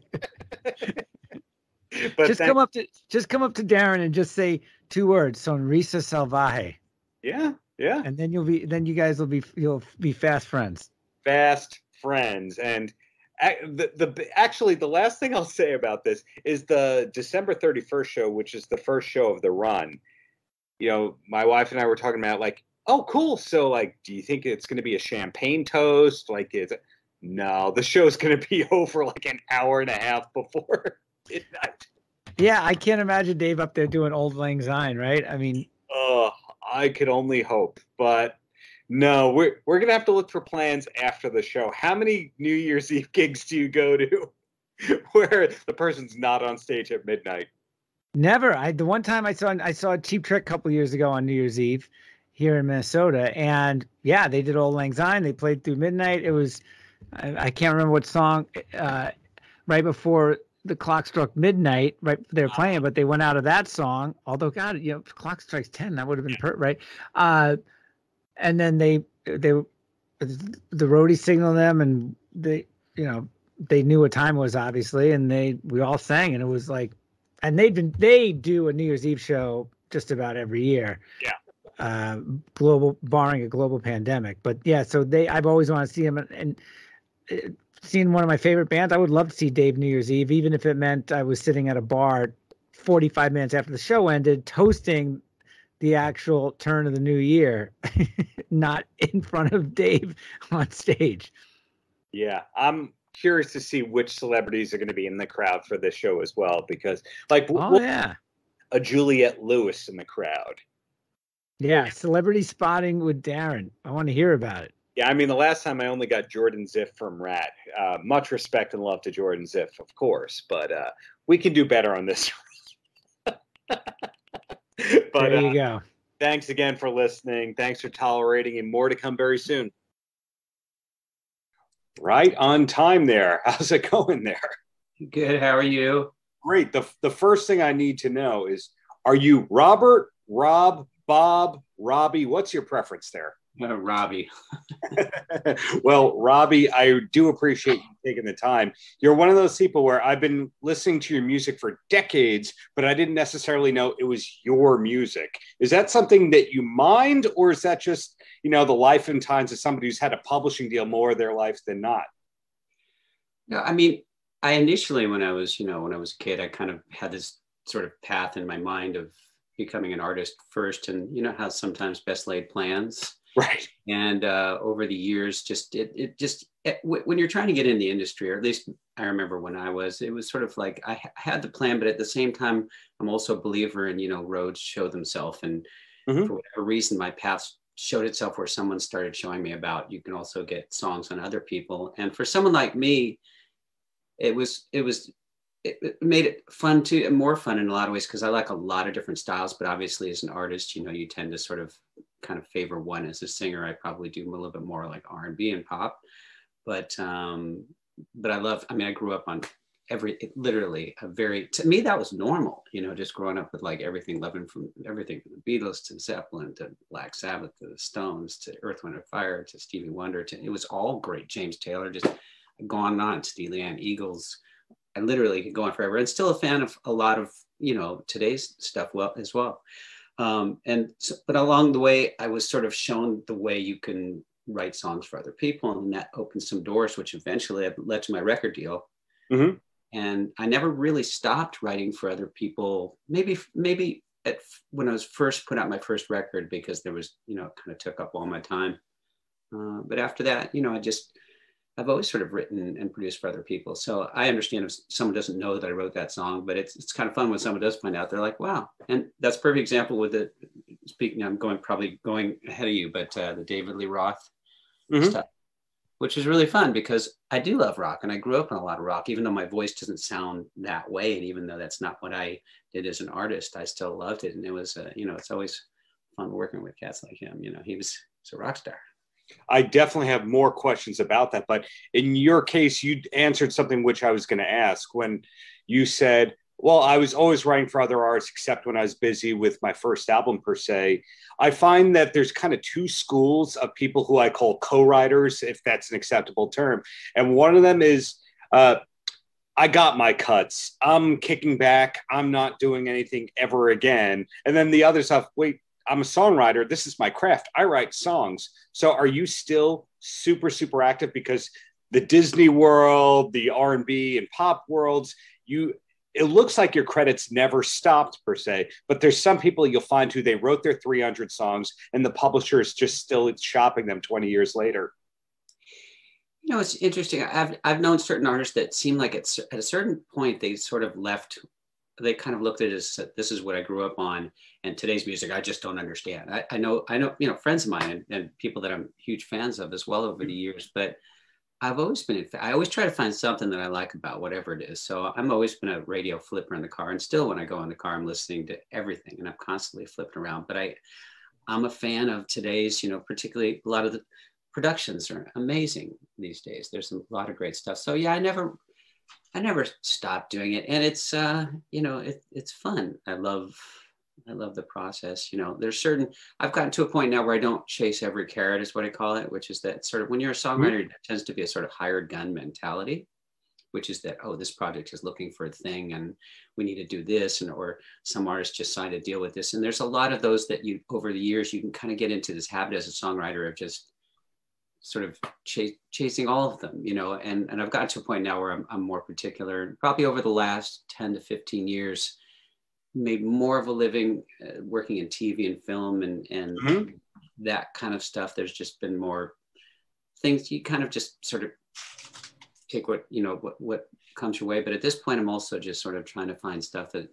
But just come up to just come up to Darren and just say two words: Sonrisa Salvaje. Yeah, yeah. And then you'll be then you guys will be you'll be fast friends. Fast friends. And the the actually the last thing I'll say about this is the December thirty-first show, which is the first show of the run. You know, my wife and I were talking about like, oh, cool. So like, do you think it's going to be a champagne toast? Like, is it? No, the show's going to be over like an hour and a half before midnight. Yeah, I can't imagine Dave up there doing Old Lang Syne, right? I mean, oh, I could only hope, but no, we're we're gonna have to look for plans after the show. How many New Year's Eve gigs do you go to where the person's not on stage at midnight? Never. I the one time I saw I saw a Cheap Trick a couple years ago on New Year's Eve here in Minnesota, and yeah, they did Old Lang Syne. They played through midnight. It was I, I can't remember what song uh, right before the clock struck midnight, right? They were playing, but they went out of that song. Although, God, you know, clock strikes ten, that would have been per- right. Uh, and then they, they, the roadie signaled them, and they, you know, they knew what time it was, obviously, and they, we all sang, and it was like, and they've been, they do a New Year's Eve show just about every year. Yeah. Uh, global, barring a global pandemic, but yeah, so they, I've always wanted to see them, and. and it, seeing one of my favorite bands, I would love to see Dave New Year's Eve, even if it meant I was sitting at a bar forty-five minutes after the show ended, toasting the actual turn of the new year, not in front of Dave on stage. Yeah, I'm curious to see which celebrities are going to be in the crowd for this show as well, because like, oh we'll, yeah, a Juliette Lewis in the crowd. Yeah, celebrity spotting with Darren. I want to hear about it. Yeah, I mean, the last time I only got Jordin Ziff from Rat. Uh, much respect and love to Jordin Ziff, of course, but uh, we can do better on this. But there you uh, go. Thanks again for listening. Thanks for tolerating, and more to come very soon. Right on time there. How's it going there? Good. How are you? Great. The, the first thing I need to know is, are you Robert, Rob, Bob, Robbie? What's your preference there? Uh, Robbie. Well, Robbie, I do appreciate you taking the time. You're one of those people where I've been listening to your music for decades, but I didn't necessarily know it was your music. Is that something that you mind, or is that just, you know, the life and times of somebody who's had a publishing deal more of their life than not? No, I mean, I initially, when I was, you know, when I was a kid, I kind of had this sort of path in my mind of becoming an artist first, and you know how sometimes best laid plans. Right. And uh, over the years, just it, it just it, w- when you're trying to get in the industry, or at least I remember when I was, it was sort of like I ha- had the plan, but at the same time, I'm also a believer in, you know, roads show themselves. And Mm-hmm. For whatever reason, my path showed itself where someone started showing me about, you can also get songs on other people. And for someone like me, it was, it was, it, it made it fun too, and more fun in a lot of ways, because I like a lot of different styles, but obviously as an artist, you know, you tend to sort of kind of favor one. As a singer, I probably do a little bit more like R and B and pop, but, um, but I love, I mean, I grew up on every, literally a very, to me, that was normal, you know, just growing up with like everything, loving from everything from the Beatles to Zeppelin to Black Sabbath to the Stones to Earth, Wind and Fire to Stevie Wonder to, it was all great. James Taylor, just gone on, Steely Dan, Eagles. I literally could go on forever, and still a fan of a lot of, you know, today's stuff well as well. Um, and so, but along the way, I was sort of shown the way you can write songs for other people, and that opened some doors, which eventually led to my record deal. Mm-hmm. And I never really stopped writing for other people. Maybe, maybe at, when I was first put out my first record, because there was, you know, it kind of took up all my time. Uh, but after that, you know, I just, I've always sort of written and produced for other people. So I understand if someone doesn't know that I wrote that song, but it's it's kind of fun when someone does find out. They're like, wow. And that's a perfect example with the, speaking, I'm going probably going ahead of you, but uh, the David Lee Roth mm-hmm. stuff, which is really fun because I do love rock, and I grew up on a lot of rock, even though my voice doesn't sound that way. And even though that's not what I did as an artist, I still loved it. And it was, uh, you know, it's always fun working with cats like him. You know, he was, he was a rock star. I definitely have more questions about that, but in your case, you answered something which I was going to ask when you said, well, I was always writing for other artists, except when I was busy with my first album per se. I find that there's kind of two schools of people who I call co-writers, if that's an acceptable term. And one of them is, uh, I got my cuts. I'm kicking back. I'm not doing anything ever again. And then the other stuff, wait, I'm a songwriter. This is my craft. I write songs. So are you still super, super active? Because the Disney world, the R and B and pop worlds, you, it looks like your credits never stopped per se, but there's some people you'll find who they wrote their three hundred songs and the publisher is just still shopping them twenty years later. You know, it's interesting. I've, I've known certain artists that seem like it's at a certain point, they sort of left, they kind of looked at it as, this is what I grew up on, and today's music, I just don't understand. I, I know, I know, you know, friends of mine and, and people that I'm huge fans of as well over the years, but I've always been, I always try to find something that I like about whatever it is. So I'm always been a radio flipper in the car, and still when I go in the car, I'm listening to everything and I'm constantly flipping around. But I, I'm a fan of today's, you know, particularly a lot of the productions are amazing these days. There's a lot of great stuff. So yeah, I never, I never stopped doing it. And it's, uh, you know, it, it's fun. I love, I love the process. You know, there's certain, I've gotten to a point now where I don't chase every carrot is what I call it, which is that sort of, when you're a songwriter, mm-hmm. it tends to be a sort of hired gun mentality, which is that, oh, this project is looking for a thing and we need to do this. And, or some artist just signed a deal with this. And there's a lot of those that you, over the years, you can kind of get into this habit as a songwriter of just sort of ch- chasing all of them, you know, and, and I've gotten to a point now where I'm, I'm more particular. Probably over the last ten to fifteen years, made more of a living uh, working in T V and film and, and mm-hmm. that kind of stuff. There's just been more things you kind of just sort of take what, you know, what, what comes your way. But at this point, I'm also just sort of trying to find stuff that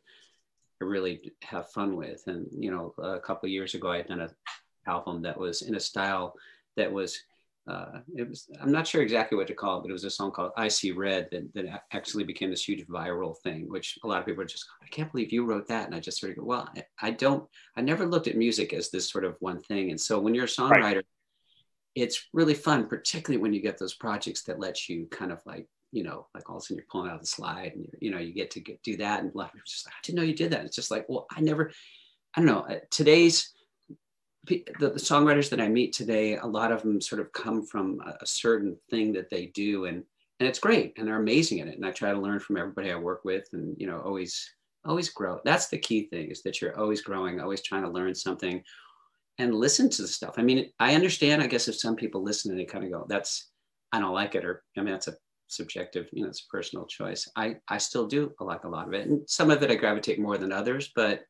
I really have fun with. And, you know, a couple of years ago, I had done an album that was in a style that was, Uh, it was, I'm not sure exactly what to call it, but it was a song called I See Red that, that actually became this huge viral thing, which a lot of people are just, I can't believe you wrote that. And I just sort of go, well, I, I don't, I never looked at music as this sort of one thing. And so when you're a songwriter, right. It's really fun, particularly when you get those projects that let you kind of like, you know, like all of a sudden you're pulling out the slide and you're, you know, you get to get, do that. And a lot of people just like, I didn't know you did that. It's just like, well, I never, I don't know, today's, The, the songwriters that I meet today, a lot of them sort of come from a, a certain thing that they do, and and it's great, and they're amazing at it. And I try to learn from everybody I work with, and you know, always always grow. That's the key thing, is that you're always growing, always trying to learn something, and listen to the stuff. I mean, I understand, I guess, if some people listen and they kind of go, "That's, I don't like it," or I mean, that's a subjective, you know, it's a personal choice. I I still do like a lot of it, and some of it I gravitate more than others, but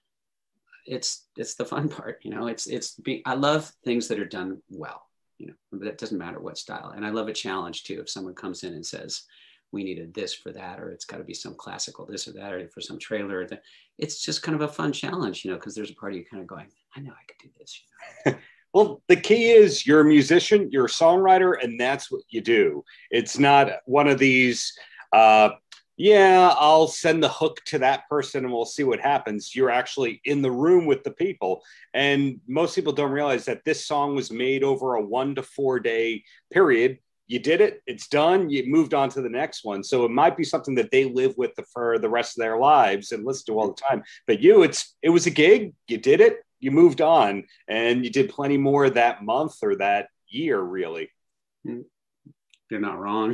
it's it's the fun part, you know. It's it's be, I love things that are done well, you know, but it doesn't matter what style. And I love a challenge too. If someone comes in and says we needed this for that, or it's got to be some classical this or that, or for some trailer, it's just kind of a fun challenge, you know, because there's a part of you kind of going, I know I could do this. You know? Well, the key is you're a musician, you're a songwriter, and that's what you do. It's not one of these, uh, yeah, I'll send the hook to that person and we'll see what happens. You're actually in the room with the people. And most people don't realize that this song was made over a one to four day period. You did it, it's done, you moved on to the next one. So it might be something that they live with for the rest of their lives and listen to all the time. But you, it's it was a gig, you did it, you moved on, and you did plenty more that month or that year, really. You're not wrong.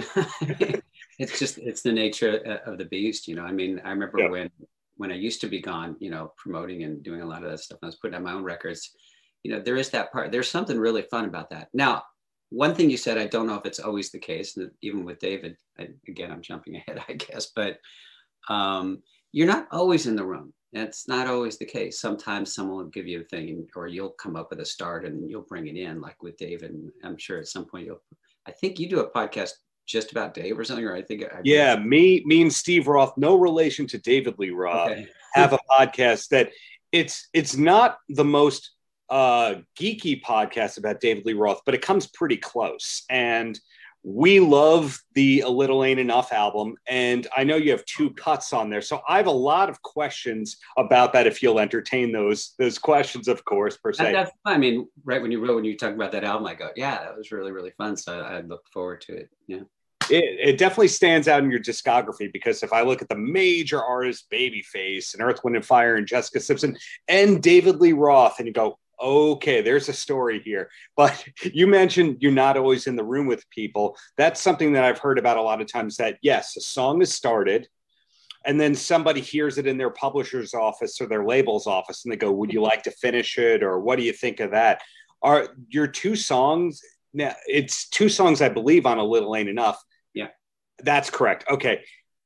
It's just, it's the nature of the beast, you know. I mean, I remember yeah. when, when I used to be gone, you know, promoting and doing a lot of that stuff, I was putting out my own records, you know, there is that part, there's something really fun about that. Now, one thing you said, I don't know if it's always the case, even with David, I, again, I'm jumping ahead, I guess, but um, you're not always in the room. That's not always the case. Sometimes someone will give you a thing, or you'll come up with a start and you'll bring it in, like with David. And I'm sure at some point you'll, I think you do a podcast just about Dave or something, or I think. I yeah, me, me and Steve Roth, no relation to David Lee Roth, okay. have a podcast that it's, it's not the most uh, geeky podcast about David Lee Roth, but it comes pretty close. And we love the A Little Ain't Enough album, and I know you have two cuts on there. So I have a lot of questions about that, if you'll entertain those those questions, of course, per se. That's fun. I mean, right when you wrote, when you talked about that album, I go, yeah, that was really, really fun. So I, I look forward to it. Yeah. It, it definitely stands out in your discography, because if I look at the major artists, Babyface and Earth, Wind and Fire and Jessica Simpson and David Lee Roth, and you go, okay, there's a story here. But you mentioned you're not always in the room with people. That's something that I've heard about a lot of times, that yes, a song is started and then somebody hears it in their publisher's office or their label's office and they go, would you like to finish it? Or what do you think of that? Are your two songs, now it's two songs, I believe, on A Little Ain't Enough. Yeah, that's correct. Okay.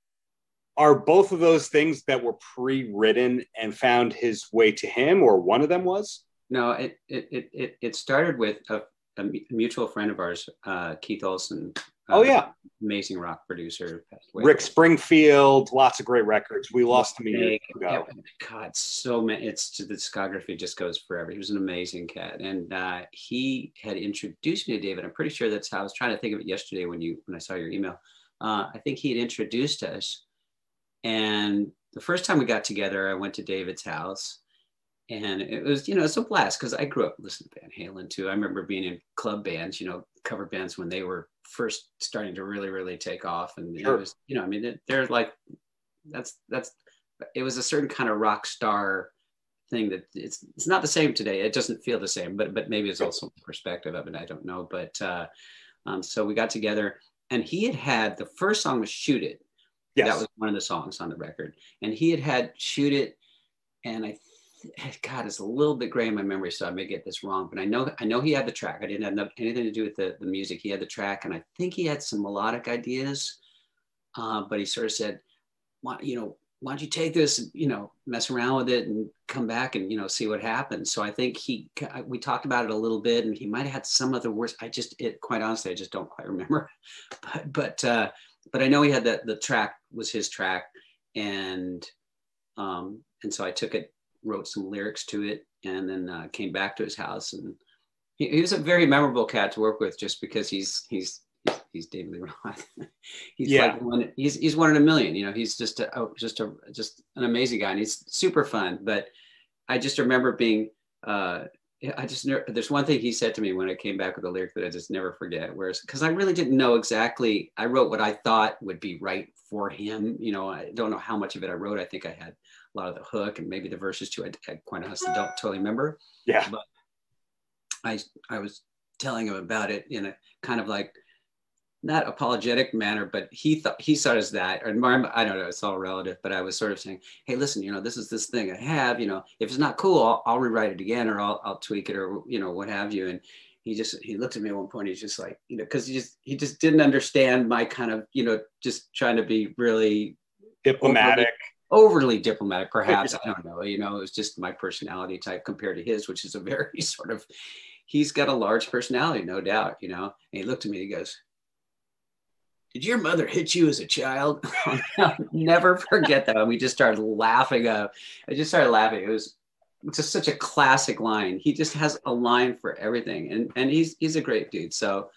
Are both of those things that were pre-written and found his way to him, or one of them was? No, it it it it started with a, a mutual friend of ours, uh, Keith Olsen. Uh, oh yeah, amazing rock producer. Rick Springfield, lots of great records. We lost him a year ago. God, so many. It's the discography just goes forever. He was an amazing cat, and uh, he had introduced me to David. I'm pretty sure that's how I was trying to think of it yesterday when you when I saw your email. Uh, I think he had introduced us, and the first time we got together, I went to David's house. And it was, you know, it's a blast, because I grew up listening to Van Halen too. I remember being in club bands, you know, cover bands when they were first starting to really, really take off. And sure. It was, you know, I mean, they're like, that's, that's, it was a certain kind of rock star thing that it's, it's not the same today. It doesn't feel the same, but, but maybe it's also perspective of it. I don't know. But uh, um, so we got together, and he had had, the first song was Shoot It. Yes. That was one of the songs on the record. And he had had Shoot It. And I God, it's a little bit gray in my memory, so I may get this wrong, but I know I know he had the track. I didn't have no, anything to do with the, the music. He had the track, and I think he had some melodic ideas, uh, but he sort of said, why, you know, why don't you take this and, you know, mess around with it and come back and, you know, see what happens. So I think he, we talked about it a little bit, and he might have had some other words. I just, it, quite honestly, I just don't quite remember, but, but, uh, but I know he had that, the track was his track. And, um, and so I took it, wrote some lyrics to it, and then uh, came back to his house. And he, he was a very memorable cat to work with, just because he's he's he's, he's David Lee Roth. he's yeah. like one. He's he's one in a million. You know, he's just a oh, just a just an amazing guy, and he's super fun. But I just remember being. Uh, I just there's one thing he said to me when I came back with a lyric that I just never forget. Whereas, because I really didn't know exactly. I wrote what I thought would be right for him. You know, I don't know how much of it I wrote. I think I had a lot of the hook and maybe the verses too. I, I quite honestly don't totally remember. Yeah. But I I was telling him about it in a kind of like not apologetic manner, but he thought he saw it as that, or I don't know, it's all relative, but I was sort of saying, hey, listen, you know, this is this thing I have, you know, if it's not cool, I'll, I'll rewrite it again, or I'll, I'll tweak it, or, you know, what have you. And he just, he looked at me at one point, he's just like, you know, cause he just, he just didn't understand my kind of, you know, just trying to be really diplomatic, overly, overly diplomatic, perhaps. I don't know, you know, it was just my personality type compared to his, which is a very sort of, he's got a large personality, no doubt, you know. And he looked at me, he goes, did your mother hit you as a child? I'll never forget that. And we just started laughing. Uh, I just started laughing. It was, just such a classic line. He just has a line for everything, and and he's he's a great dude. So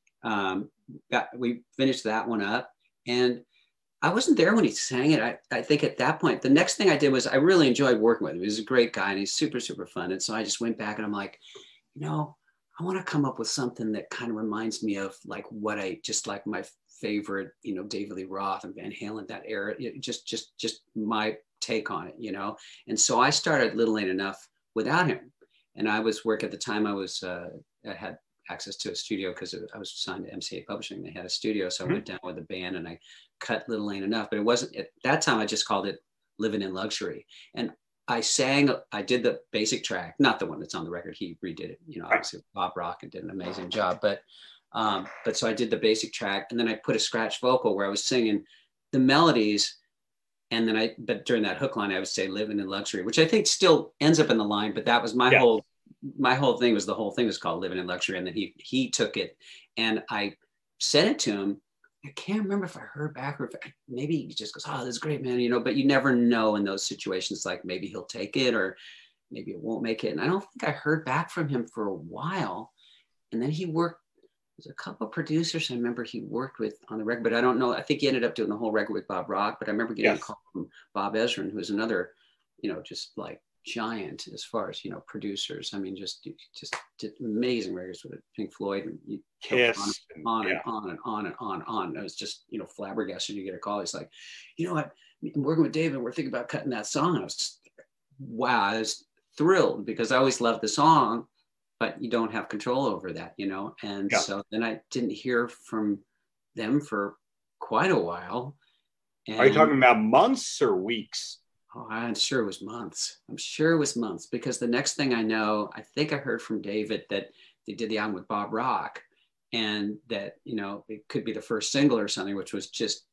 um, got, we finished that one up, and I wasn't there when he sang it. I, I think at that point, the next thing I did was I really enjoyed working with him. He's a great guy, and he's super super fun. And so I just went back and I'm like, you know, I want to come up with something that kind of reminds me of like what I just like my favorite, you know, David Lee Roth and Van Halen, that era. It just just just my take on it, you know. And so I started Little Ain't Enough without him, and I was work at the time. I was uh, I had access to a studio because I was signed to M C A Publishing. They had a studio, so I mm-hmm. went down with the band and I cut Little Ain't Enough. But it wasn't at that time. I just called it Living in Luxury, and I sang. I did the basic track, not the one that's on the record. He redid it, you know, obviously Bob Rock, and did an amazing job. But um, but so I did the basic track, and then I put a scratch vocal where I was singing the melodies. And then I, but during that hook line, I would say Living in Luxury, which I think still ends up in the line, but that was my yeah. whole, my whole thing was the whole thing was called Living in Luxury. And then he, he took it and I sent it to him. I can't remember if I heard back or if I, maybe he just goes, oh, this is great, man. You know, but you never know in those situations, like maybe he'll take it or maybe it won't make it. And I don't think I heard back from him for a while. And then he worked, there's a couple of producers I remember he worked with on the record, but I don't know. I think he ended up doing the whole record with Bob Rock, but I remember getting yes. a call from Bob Ezrin, who is another, you know, just like giant as far as, you know, producers. I mean, just just did amazing records with Pink Floyd, and you yes. on, on yeah. and on and on and on and on. It was just, you know, flabbergasted. You get a call. He's like, you know what? I'm working with David. We're thinking about cutting that song. I was just, wow, I was thrilled because I always loved the song, but you don't have control over that, you know? And yeah. so then I didn't hear from them for quite a while. And, are you talking about months or weeks? Oh, I'm sure it was months. I'm sure it was months because the next thing I know, I think I heard from David that they did the album with Bob Rock and that, you know, it could be the first single or something, which was just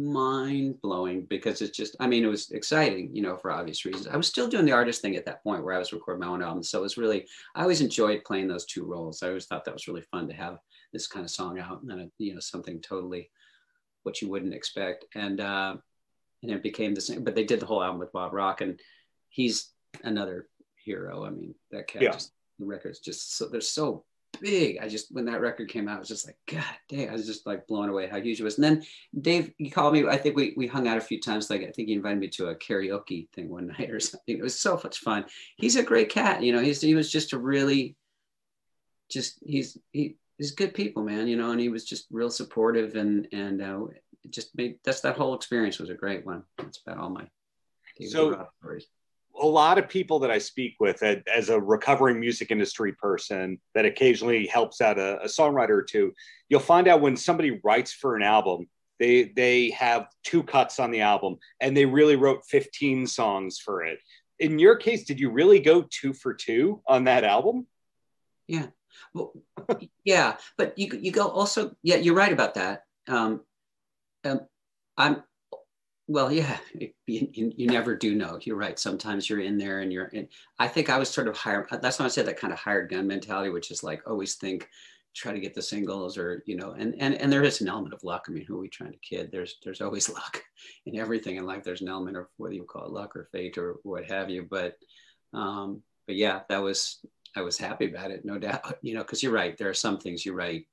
mind blowing because it's just, I mean, it was exciting, you know, for obvious reasons. I was still doing the artist thing at that point where I was recording my own album. So it was really, I always enjoyed playing those two roles. I always thought that was really fun to have this kind of song out and then, you know, something totally what you wouldn't expect. And, uh, and it became the same, but they did the whole album with Bob Rock and he's another hero. I mean, that cat, yeah. just, the record's just, so they're so big. I just, when that record came out, I was just like, God dang, I was just like blown away how huge it was. And then Dave, he called me, I think we, we hung out a few times. Like, I think he invited me to a karaoke thing one night or something. It was so much fun. He's a great cat, you know, he's, he was just a really, just, he's, he, he's good people, man, you know, and he was just real supportive and, and uh, it just made, that's, that whole experience was a great one. That's about all my David so, Roth stories. A lot of people that I speak with as a recovering music industry person that occasionally helps out a, a songwriter or two, you'll find out when somebody writes for an album, they they have two cuts on the album and they really wrote fifteen songs for it. In your case, did you really go two for two on that album? Yeah. Well, yeah, but you you go also, yeah, you're right about that. Um, um, I'm, Well, yeah, it, you, you never do know. You're right. Sometimes you're in there and you're in. I think I was sort of hired. That's why I said that kind of hired gun mentality, which is like always think, try to get the singles or, you know, and, and, and there is an element of luck. I mean, who are we trying to kid? There's, there's always luck in everything in life. There's an element of whether you call it luck or fate or what have you. But, um, but yeah, that was, I was happy about it. No doubt, you know, cause you're right. There are some things you write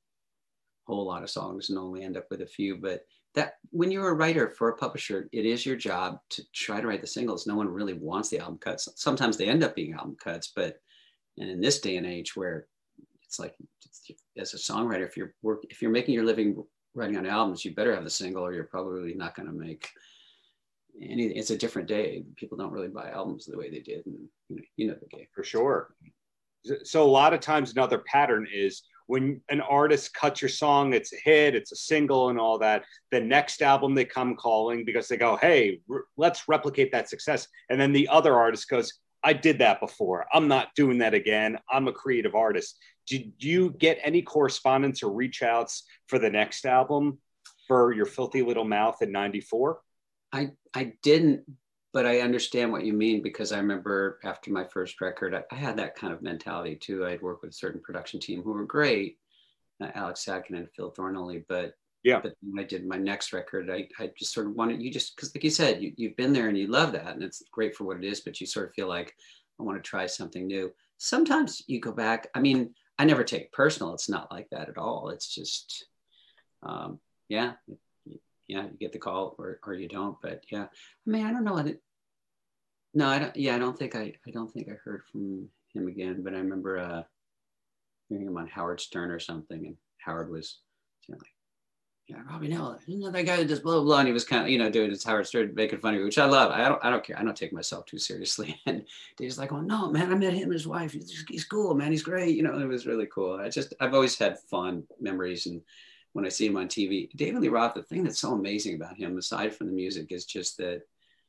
a whole lot of songs and only end up with a few, but that when you're a writer for a publisher, it is your job to try to write the singles. No one really wants the album cuts. Sometimes they end up being album cuts, but and in this day and age where it's like, it's, as a songwriter, if you're work, if you're making your living writing on albums, you better have the single or you're probably not going to make anything. It's a different day. People don't really buy albums the way they did. And you know, you know the game. For sure. So a lot of times another pattern is when an artist cuts your song, it's a hit, it's a single and all that. The next album they come calling because they go, hey, re- let's replicate that success. And then the other artist goes, I did that before. I'm not doing that again. I'm a creative artist. Did you get any correspondence or reach outs for the next album for Your Filthy Little Mouth in ninety-four? I, I didn't, but I understand what you mean because I remember after my first record, I, I had that kind of mentality too. I'd worked with a certain production team who were great, uh, Alex Sakin and Phil Thornley, but yeah, but when I did my next record, I, I just sort of wanted, you just, because like you said, you, you've been there and you love that and it's great for what it is, but you sort of feel like, I want to try something new. Sometimes you go back. I mean, I never take it personal. It's not like that at all. It's just, um, yeah, yeah, you get the call or, or you don't. But yeah, I mean, I don't know what it, no, I don't, yeah, I don't think I, I don't think I heard from him again, but I remember uh, hearing him on Howard Stern or something. And Howard was, you know, like, yeah, Robbie Nevil, isn't that that guy that does blah, blah, blah. And he was kind of, you know, doing his Howard Stern, making fun of me, which I love. I don't, I don't care. I don't take myself too seriously. And Dave's like, oh no, man, I met him and his wife. He's, he's cool, man. He's great. You know, it was really cool. I just, I've always had fond memories. And when I see him on T V, David Lee Roth, the thing that's so amazing about him, aside from the music, is just that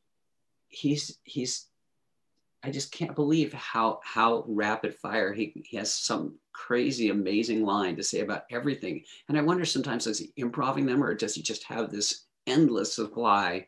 he's, he's, I just can't believe how, how rapid fire he, he has some crazy, amazing line to say about everything. And I wonder sometimes, is he improvising them, or does he just have this endless supply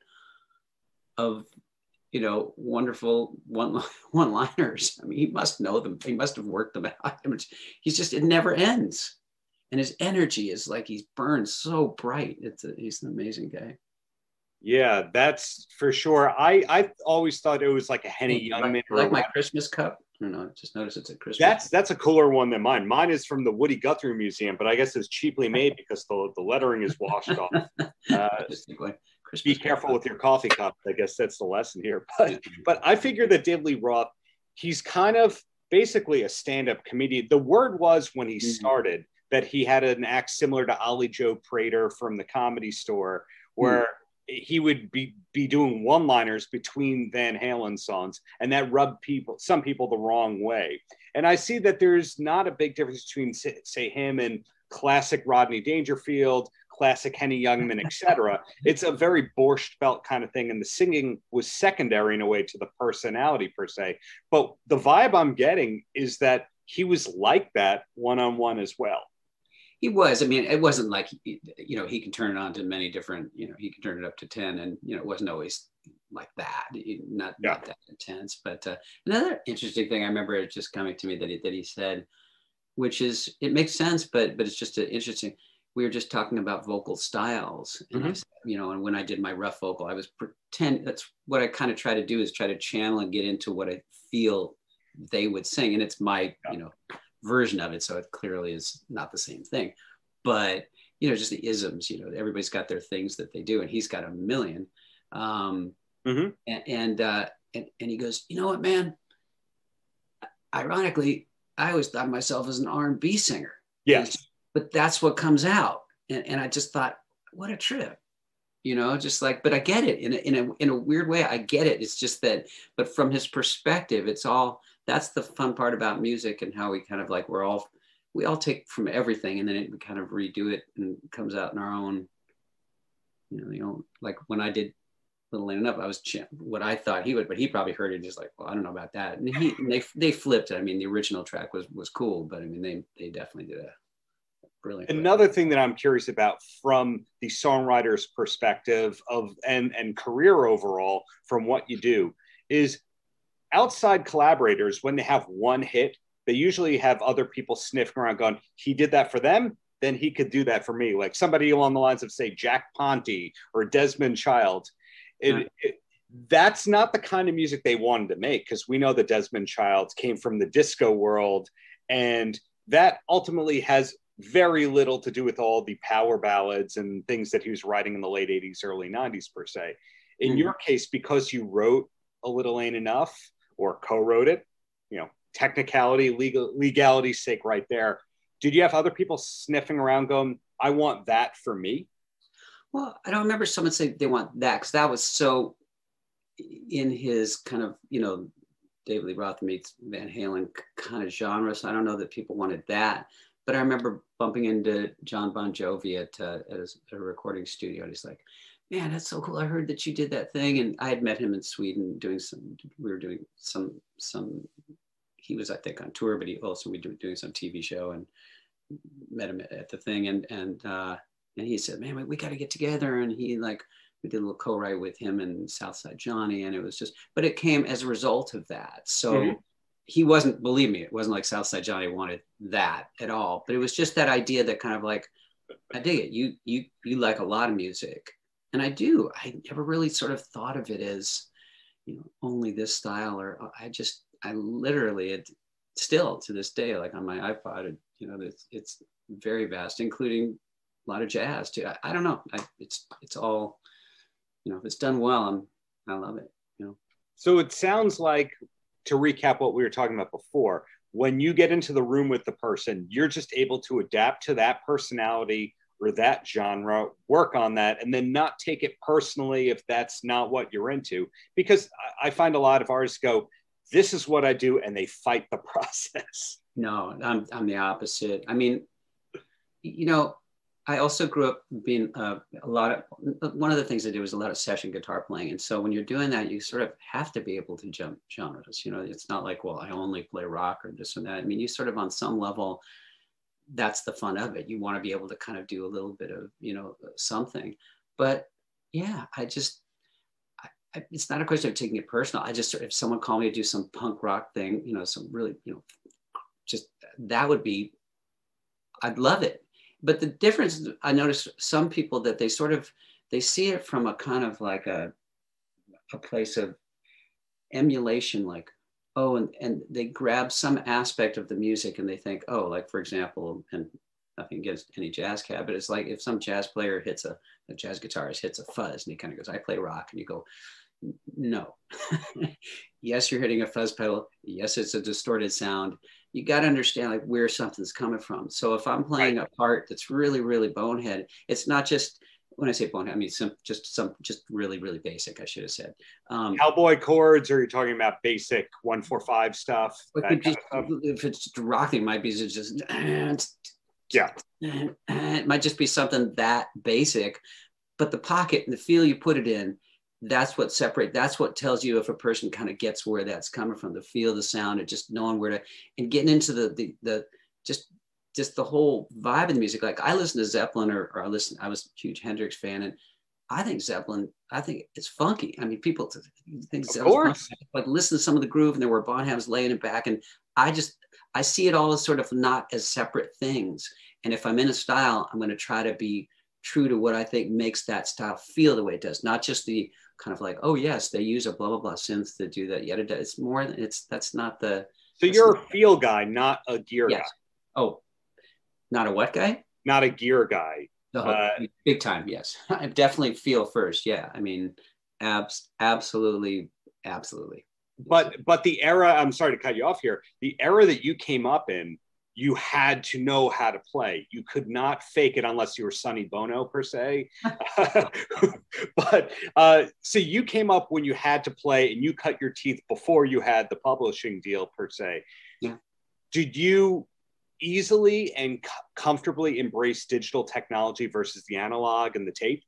of, you know, wonderful one, one-liners? I mean, he must know them. He must have worked them out. I mean, he's just, it never ends. And his energy is like, he's burned so bright. It's a, he's an amazing guy. Yeah, that's for sure. I, I always thought it was like a Henny Youngman. Like, like my Christmas cup. I don't know. Just notice it's a Christmas. That's that's a cooler one than mine. Mine is from the Woody Guthrie Museum, but I guess it's cheaply made because the, the lettering is washed off. Uh, be careful cup. With your coffee cup. I guess that's the lesson here. But but I figure that David Lee Roth, he's kind of basically a stand-up comedian. The word was when he mm-hmm. started that he had an act similar to Ollie Joe Prater from the Comedy Store, where mm-hmm. he would be, be doing one-liners between Van Halen songs, and that rubbed people, some people the wrong way. And I see that there's not a big difference between, say, say him and classic Rodney Dangerfield, classic Henny Youngman, et cetera. It's a very Borscht Belt kind of thing, and the singing was secondary in a way to the personality per se. But the vibe I'm getting is that he was like that one-on-one as well. He was. I mean, it wasn't like, you know, he can turn it on to many different, you know, he can turn it up to ten, and, you know, it wasn't always like that, not, yeah. not that intense. But uh, another interesting thing I remember it just coming to me that he, that he said, which is, it makes sense, but but it's just an interesting, we were just talking about vocal styles. And mm-hmm. I, you know, and when I did my rough vocal, I was pretend, that's what I kind of try to do, is try to channel and get into what I feel they would sing. And it's my, yeah. you know, version of it, so it clearly is not the same thing, but you know, just the isms, you know, everybody's got their things that they do, and he's got a million. um mm-hmm. and and, uh and and he goes, you know what, man, ironically, I always thought of myself as an R and B singer. Yes, but that's what comes out. And, and I just thought, what a trip, you know, just like, but I get it in a, in a in a weird way. I get it. It's just that, but from his perspective, it's all, that's the fun part about music, and how we kind of like, we're all, we all take from everything, and then it, we kind of redo it, and it comes out in our own, you know, you know, like when I did Little Lane Enough, I was ch- what I thought he would, but he probably heard it just like, well, I don't know about that. And he, and they, they flipped it. I mean, the original track was, was cool, but I mean, they, they definitely did a brilliant. Another thing that I'm curious about from the songwriter's perspective of, and, and career overall from what you do, is outside collaborators, when they have one hit, they usually have other people sniffing around going, he did that for them, then he could do that for me. Like somebody along the lines of, say, Jack Ponte or Desmond Child. It, yeah. it, that's not the kind of music they wanted to make, because we know that Desmond Child came from the disco world, and that ultimately has very little to do with all the power ballads and things that he was writing in the late eighties, early nineties per se. In mm. your case, because you wrote A Little Ain't Enough, or co-wrote it, you know, technicality, legal legality's sake right there. Did you have other people sniffing around going, I want that for me? Well, I don't remember someone saying they want that, because that was so in his kind of, you know, David Lee Roth meets Van Halen kind of genre. So I don't know that people wanted that. But I remember bumping into John Bon Jovi at, uh, at, his, at a recording studio, and he's like, man, that's so cool. I heard that you did that thing. And I had met him in Sweden doing some, we were doing some, some, he was, I think, on tour, but he also, we were doing some T V show, and met him at the thing. And, and, uh, and he said, man, we, we got to get together. And he like, we did a little co-write with him and Southside Johnny. And it was just, but it came as a result of that. So mm-hmm. he wasn't, believe me, it wasn't like Southside Johnny wanted that at all, but it was just that idea that kind of like, I dig it. You, you, you like a lot of music. And I do. I never really sort of thought of it as, you know, only this style, or I just, I literally, it still to this day, like on my iPod, it, you know, it's, it's very vast, including a lot of jazz too. I, I don't know. I, it's, it's all, you know, if it's done well, I'm, I love it, you know? So it sounds like, to recap what we were talking about before, when you get into the room with the person, you're just able to adapt to that personality or that genre, work on that, and then not take it personally if that's not what you're into. Because I find a lot of artists go, this is what I do, and they fight the process. No, I'm, I'm the opposite. I mean, you know, I also grew up being uh, a lot of, one of the things I did was a lot of session guitar playing. And so when you're doing that, you sort of have to be able to jump genres. You know, it's not like, well, I only play rock or this and that. I mean, you sort of on some level, that's the fun of it. You want to be able to kind of do a little bit of, you know, something. But yeah, I just, I, I, it's not a question of taking it personal. I just, if someone called me to do some punk rock thing, you know, some really, you know, just that would be, I'd love it. But the difference, I noticed some people that they sort of, they see it from a kind of like a, a place of emulation, like, oh, and, and they grab some aspect of the music and they think, oh, like for example, and nothing against any jazz cat, but it's like if some jazz player hits a, a jazz guitarist hits a fuzz and he kind of goes, I play rock, and you go, no. Yes, you're hitting a fuzz pedal. Yes, it's a distorted sound. You got to understand like where something's coming from. So if I'm playing right. a part that's really, really bonehead, it's not just, when I say bonehead, I mean some, just some, just really, really basic, I should have said. Um, Cowboy chords, or you're talking about basic one, four, five stuff? That kind just, of stuff? If it's rocking, it might be just, yeah. It might just be something that basic, but the pocket and the feel you put it in, that's what separates, that's what tells you if a person kind of gets where that's coming from, the feel, the sound, and just knowing where to, and getting into the, the, the just, just the whole vibe of the music. Like I listen to Zeppelin or, or I listen, I was a huge Hendrix fan, and I think Zeppelin, I think it's funky. I mean, people think Zeppelin's funky. Like listen to some of the groove, and there were Bonham's laying it back. And I just, I see it all as sort of not as separate things. And if I'm in a style, I'm going to try to be true to what I think makes that style feel the way it does, not just the kind of like, oh yes, they use a blah blah blah synth to do that. Yet it's more. It's that's not the. So you're a feel guy, not a gear yes. guy. Oh, not a what guy? Not a gear guy. No, uh, big time. Yes, I definitely feel first. Yeah, I mean, abs, absolutely, absolutely. But but the era. I'm sorry to cut you off here. The era that you came up in, you had to know how to play. You could not fake it unless you were Sonny Bono per se. But uh, so you came up when you had to play, and you cut your teeth before you had the publishing deal per se. Yeah. Did you easily and c- comfortably embrace digital technology versus the analog and the tape?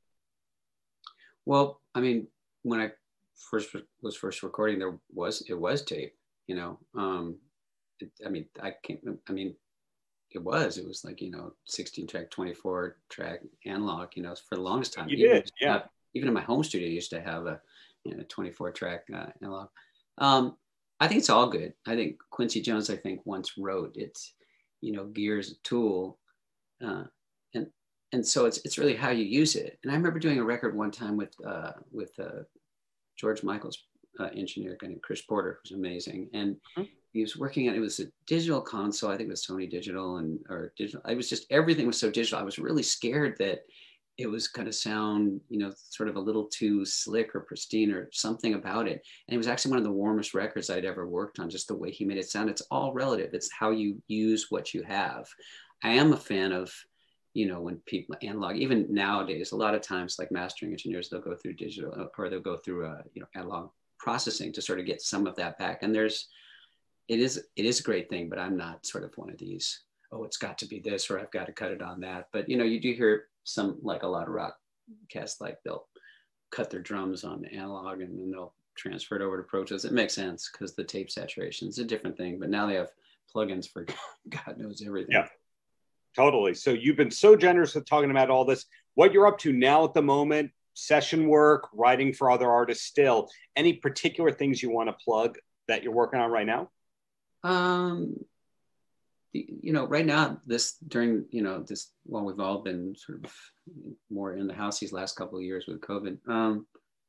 Well, I mean, when I first was first recording, there was it was tape. You know. Um, I mean, I can't, I mean, it was, it was like, you know, sixteen track, twenty-four track analog, you know, for the longest time. You even, did, yeah. Have, even in my home studio, I used to have a, you know, twenty-four track uh, analog. Um, I think it's all good. I think Quincy Jones, I think once wrote, it's, you know, gear is a tool. Uh, and, and so it's, it's really how you use it. And I remember doing a record one time with, uh, with uh, George Michael's uh, engineer, guy named Chris Porter, who's amazing. And mm-hmm. he was working on, it was a digital console. I think it was Sony Digital and, or digital. I was just, everything was so digital. I was really scared that it was going to sound, you know, sort of a little too slick or pristine or something about it. And it was actually one of the warmest records I'd ever worked on, just the way he made it sound. It's all relative. It's how you use what you have. I am a fan of, you know, when people analog, even nowadays, a lot of times like mastering engineers, they'll go through digital or they'll go through, uh, you know, analog processing to sort of get some of that back. And there's, it is, it is a great thing, but I'm not sort of one of these, oh, it's got to be this, or I've got to cut it on that. But, you know, you do hear some, like a lot of rock casts, like they'll cut their drums on analog and then they'll transfer it over to Pro Tools. It makes sense because the tape saturation is a different thing, but now they have plugins for God knows everything. Yeah, totally. So you've been so generous with talking about all this, what you're up to now at the moment, session work, writing for other artists still, any particular things you want to plug that you're working on right now? Um, you know, right now, this during, you know, this, well, we've all been sort of more in the house these last couple of years with COVID. Um,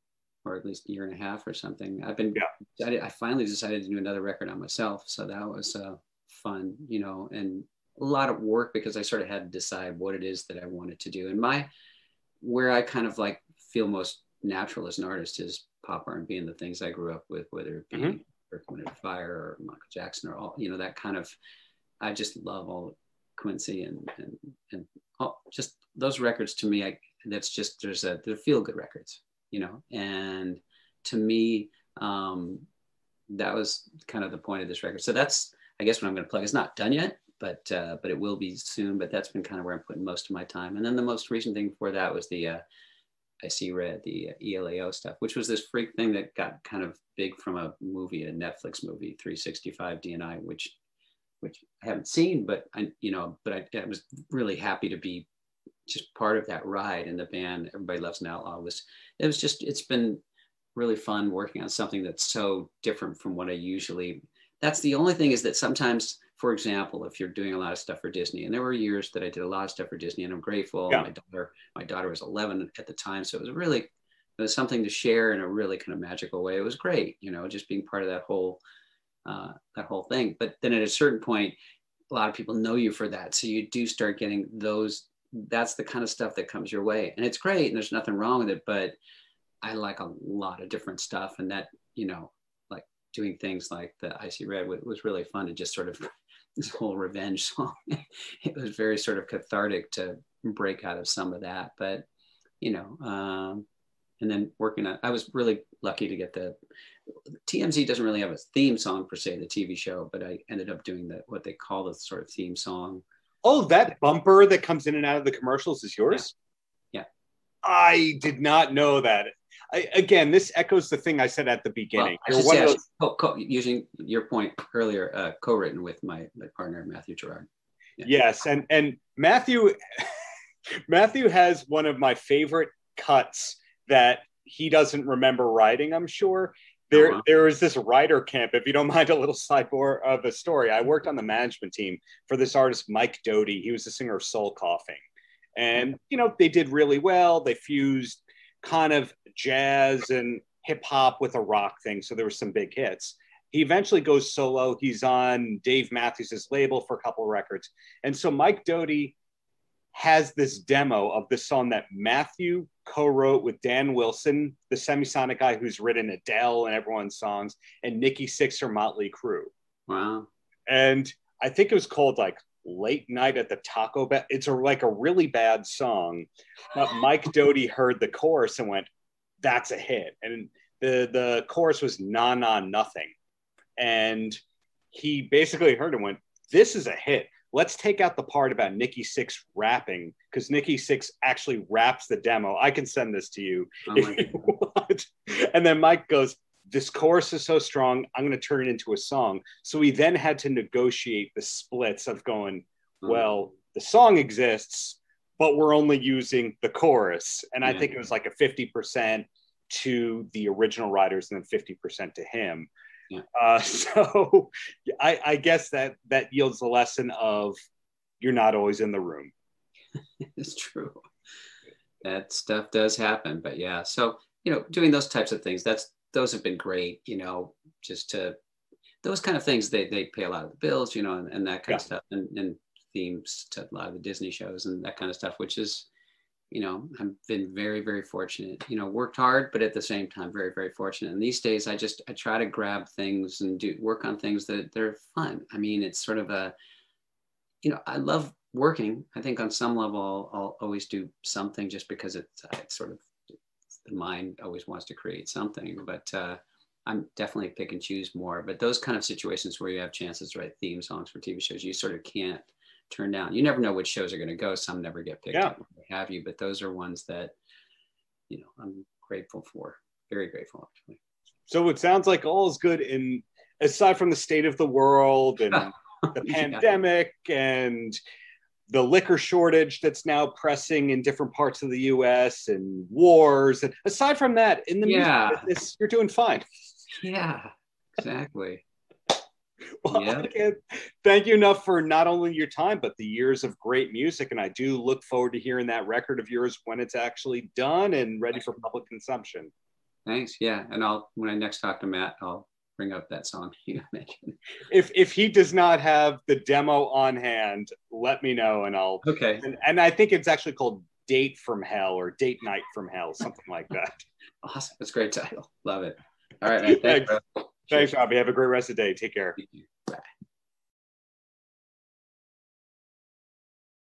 or at least a year and a half or something. I've been, yeah. I, I finally decided to do another record on myself. So that was uh, fun, you know, and a lot of work because I sort of had to decide what it is that I wanted to do. And my, where I kind of like feel most natural as an artist is pop R and B and the things I grew up with, whether it be mm-hmm. Earth, Wind and Fire or Michael Jackson or all, you know, that kind of, I just love all Quincy and, and, and all, just those records to me, I, that's just, there's a, they're feel good records, you know, and to me, um, that was kind of the point of this record. So that's, I guess what I'm going to plug. It's not done yet, but, uh, but it will be soon, but that's been kind of where I'm putting most of my time. And then the most recent thing before that was the, uh, I See Red, the uh, E L A O stuff, which was this freak thing that got kind of big from a movie, a Netflix movie, three sixty-five D and I, which, which I haven't seen, but I, you know, but I, I was really happy to be just part of that ride. And the band, Everybody Loves an Outlaw, was, it was just, it's been really fun working on something that's so different from what I usually, that's the only thing is that sometimes, for example, if you're doing a lot of stuff for Disney, and there were years that I did a lot of stuff for Disney and I'm grateful. Yeah. My daughter, my daughter was eleven at the time. So it was really, it was something to share in a really kind of magical way. It was great, you know, just being part of that whole, uh, that whole thing. But then at a certain point, a lot of people know you for that. So you do start getting those, that's the kind of stuff that comes your way. And it's great. And there's nothing wrong with it, but I like a lot of different stuff. And that, you know, like doing things like the I See Red was really fun to just sort of, this whole revenge song. It was very sort of cathartic to break out of some of that, but you know, um, and then working on, I was really lucky to get the, T M Z doesn't really have a theme song per se, the T V show, but I ended up doing the, what they call the sort of theme song. Oh, that bumper that comes in and out of the commercials is yours? Yeah. yeah. I did not know that. I, again, this echoes the thing I said at the beginning. Well, I should say, those... co- co- using your point earlier, uh, co-written with my, my partner, Matthew Gerard. Yeah. Yes, and and Matthew, Matthew has one of my favorite cuts that he doesn't remember writing, I'm sure. There, uh-huh. there was this writer camp, if you don't mind a little sidebar of a story. I worked on the management team for this artist, Mike Doty. He was the singer of Soul Coughing. And, you know, they did really well. They fused kind of jazz and hip hop with a rock thing. So there were some big hits. He eventually goes solo. He's on Dave Matthews' label for a couple of records. And so Mike Doty has this demo of the song that Matthew co-wrote with Dan Wilson, the semisonic guy who's written Adele and everyone's songs, and Nikki Sixx, Motley Crue. Wow. And I think it was called like Late Night at the Taco Bell. It's a, like a really bad song, but Mike Doty heard the chorus and went, that's a hit. And the, the chorus was na na nothing. And he basically heard it and went, this is a hit. Let's take out the part about Nikki Sixx rapping, because Nikki Sixx actually raps the demo. I can send this to you oh if you want. And then Mike goes, this chorus is so strong, I'm going to turn it into a song. So we then had to negotiate the splits of going, well, the song exists, but we're only using the chorus. And I yeah. think it was like a fifty percent to the original writers and then fifty percent to him. Yeah. Uh, so I, I guess that that yields the lesson of you're not always in the room. It's true. That stuff does happen. But yeah, so, you know, doing those types of things, that's those have been great, you know, just to those kind of things, they they pay a lot of the bills, you know, and, and that kind yeah. of stuff, and, and themes to a lot of the Disney shows and that kind of stuff, which is, you know, I've been very, very fortunate, you know, worked hard, but at the same time, very, very fortunate. And these days I just, I try to grab things and do work on things that they're fun. I mean, it's sort of a, you know, I love working. I think on some level, I'll, I'll always do something just because it's, uh, it's sort of, the mind always wants to create something, but uh, I'm definitely pick and choose more. But those kind of situations where you have chances to write theme songs for T V shows, you sort of can't turn down. You never know which shows are going to go. Some never get picked yeah. up, have you? But those are ones that, you know, I'm grateful for. Very grateful, actually. So it sounds like all is good in, aside from the state of the world and the pandemic and the liquor shortage that's now pressing in different parts of the U S and wars. And aside from that, in the yeah. music business, you're doing fine. Yeah, exactly. Well, yeah. I can't thank you enough for not only your time, but the years of great music. And I do look forward to hearing that record of yours when it's actually done and ready for public consumption. Thanks. Yeah. And I'll, when I next talk to Matt, I'll bring up that song you mentioned. If if he does not have the demo on hand, let me know and I'll. Okay. And, and I think it's actually called Date from Hell or Date Night from Hell, something like that. Awesome. That's a great title. Love it. All right, man. Thanks, Thanks, Thanks Robbie. Have a great rest of the day. Take care.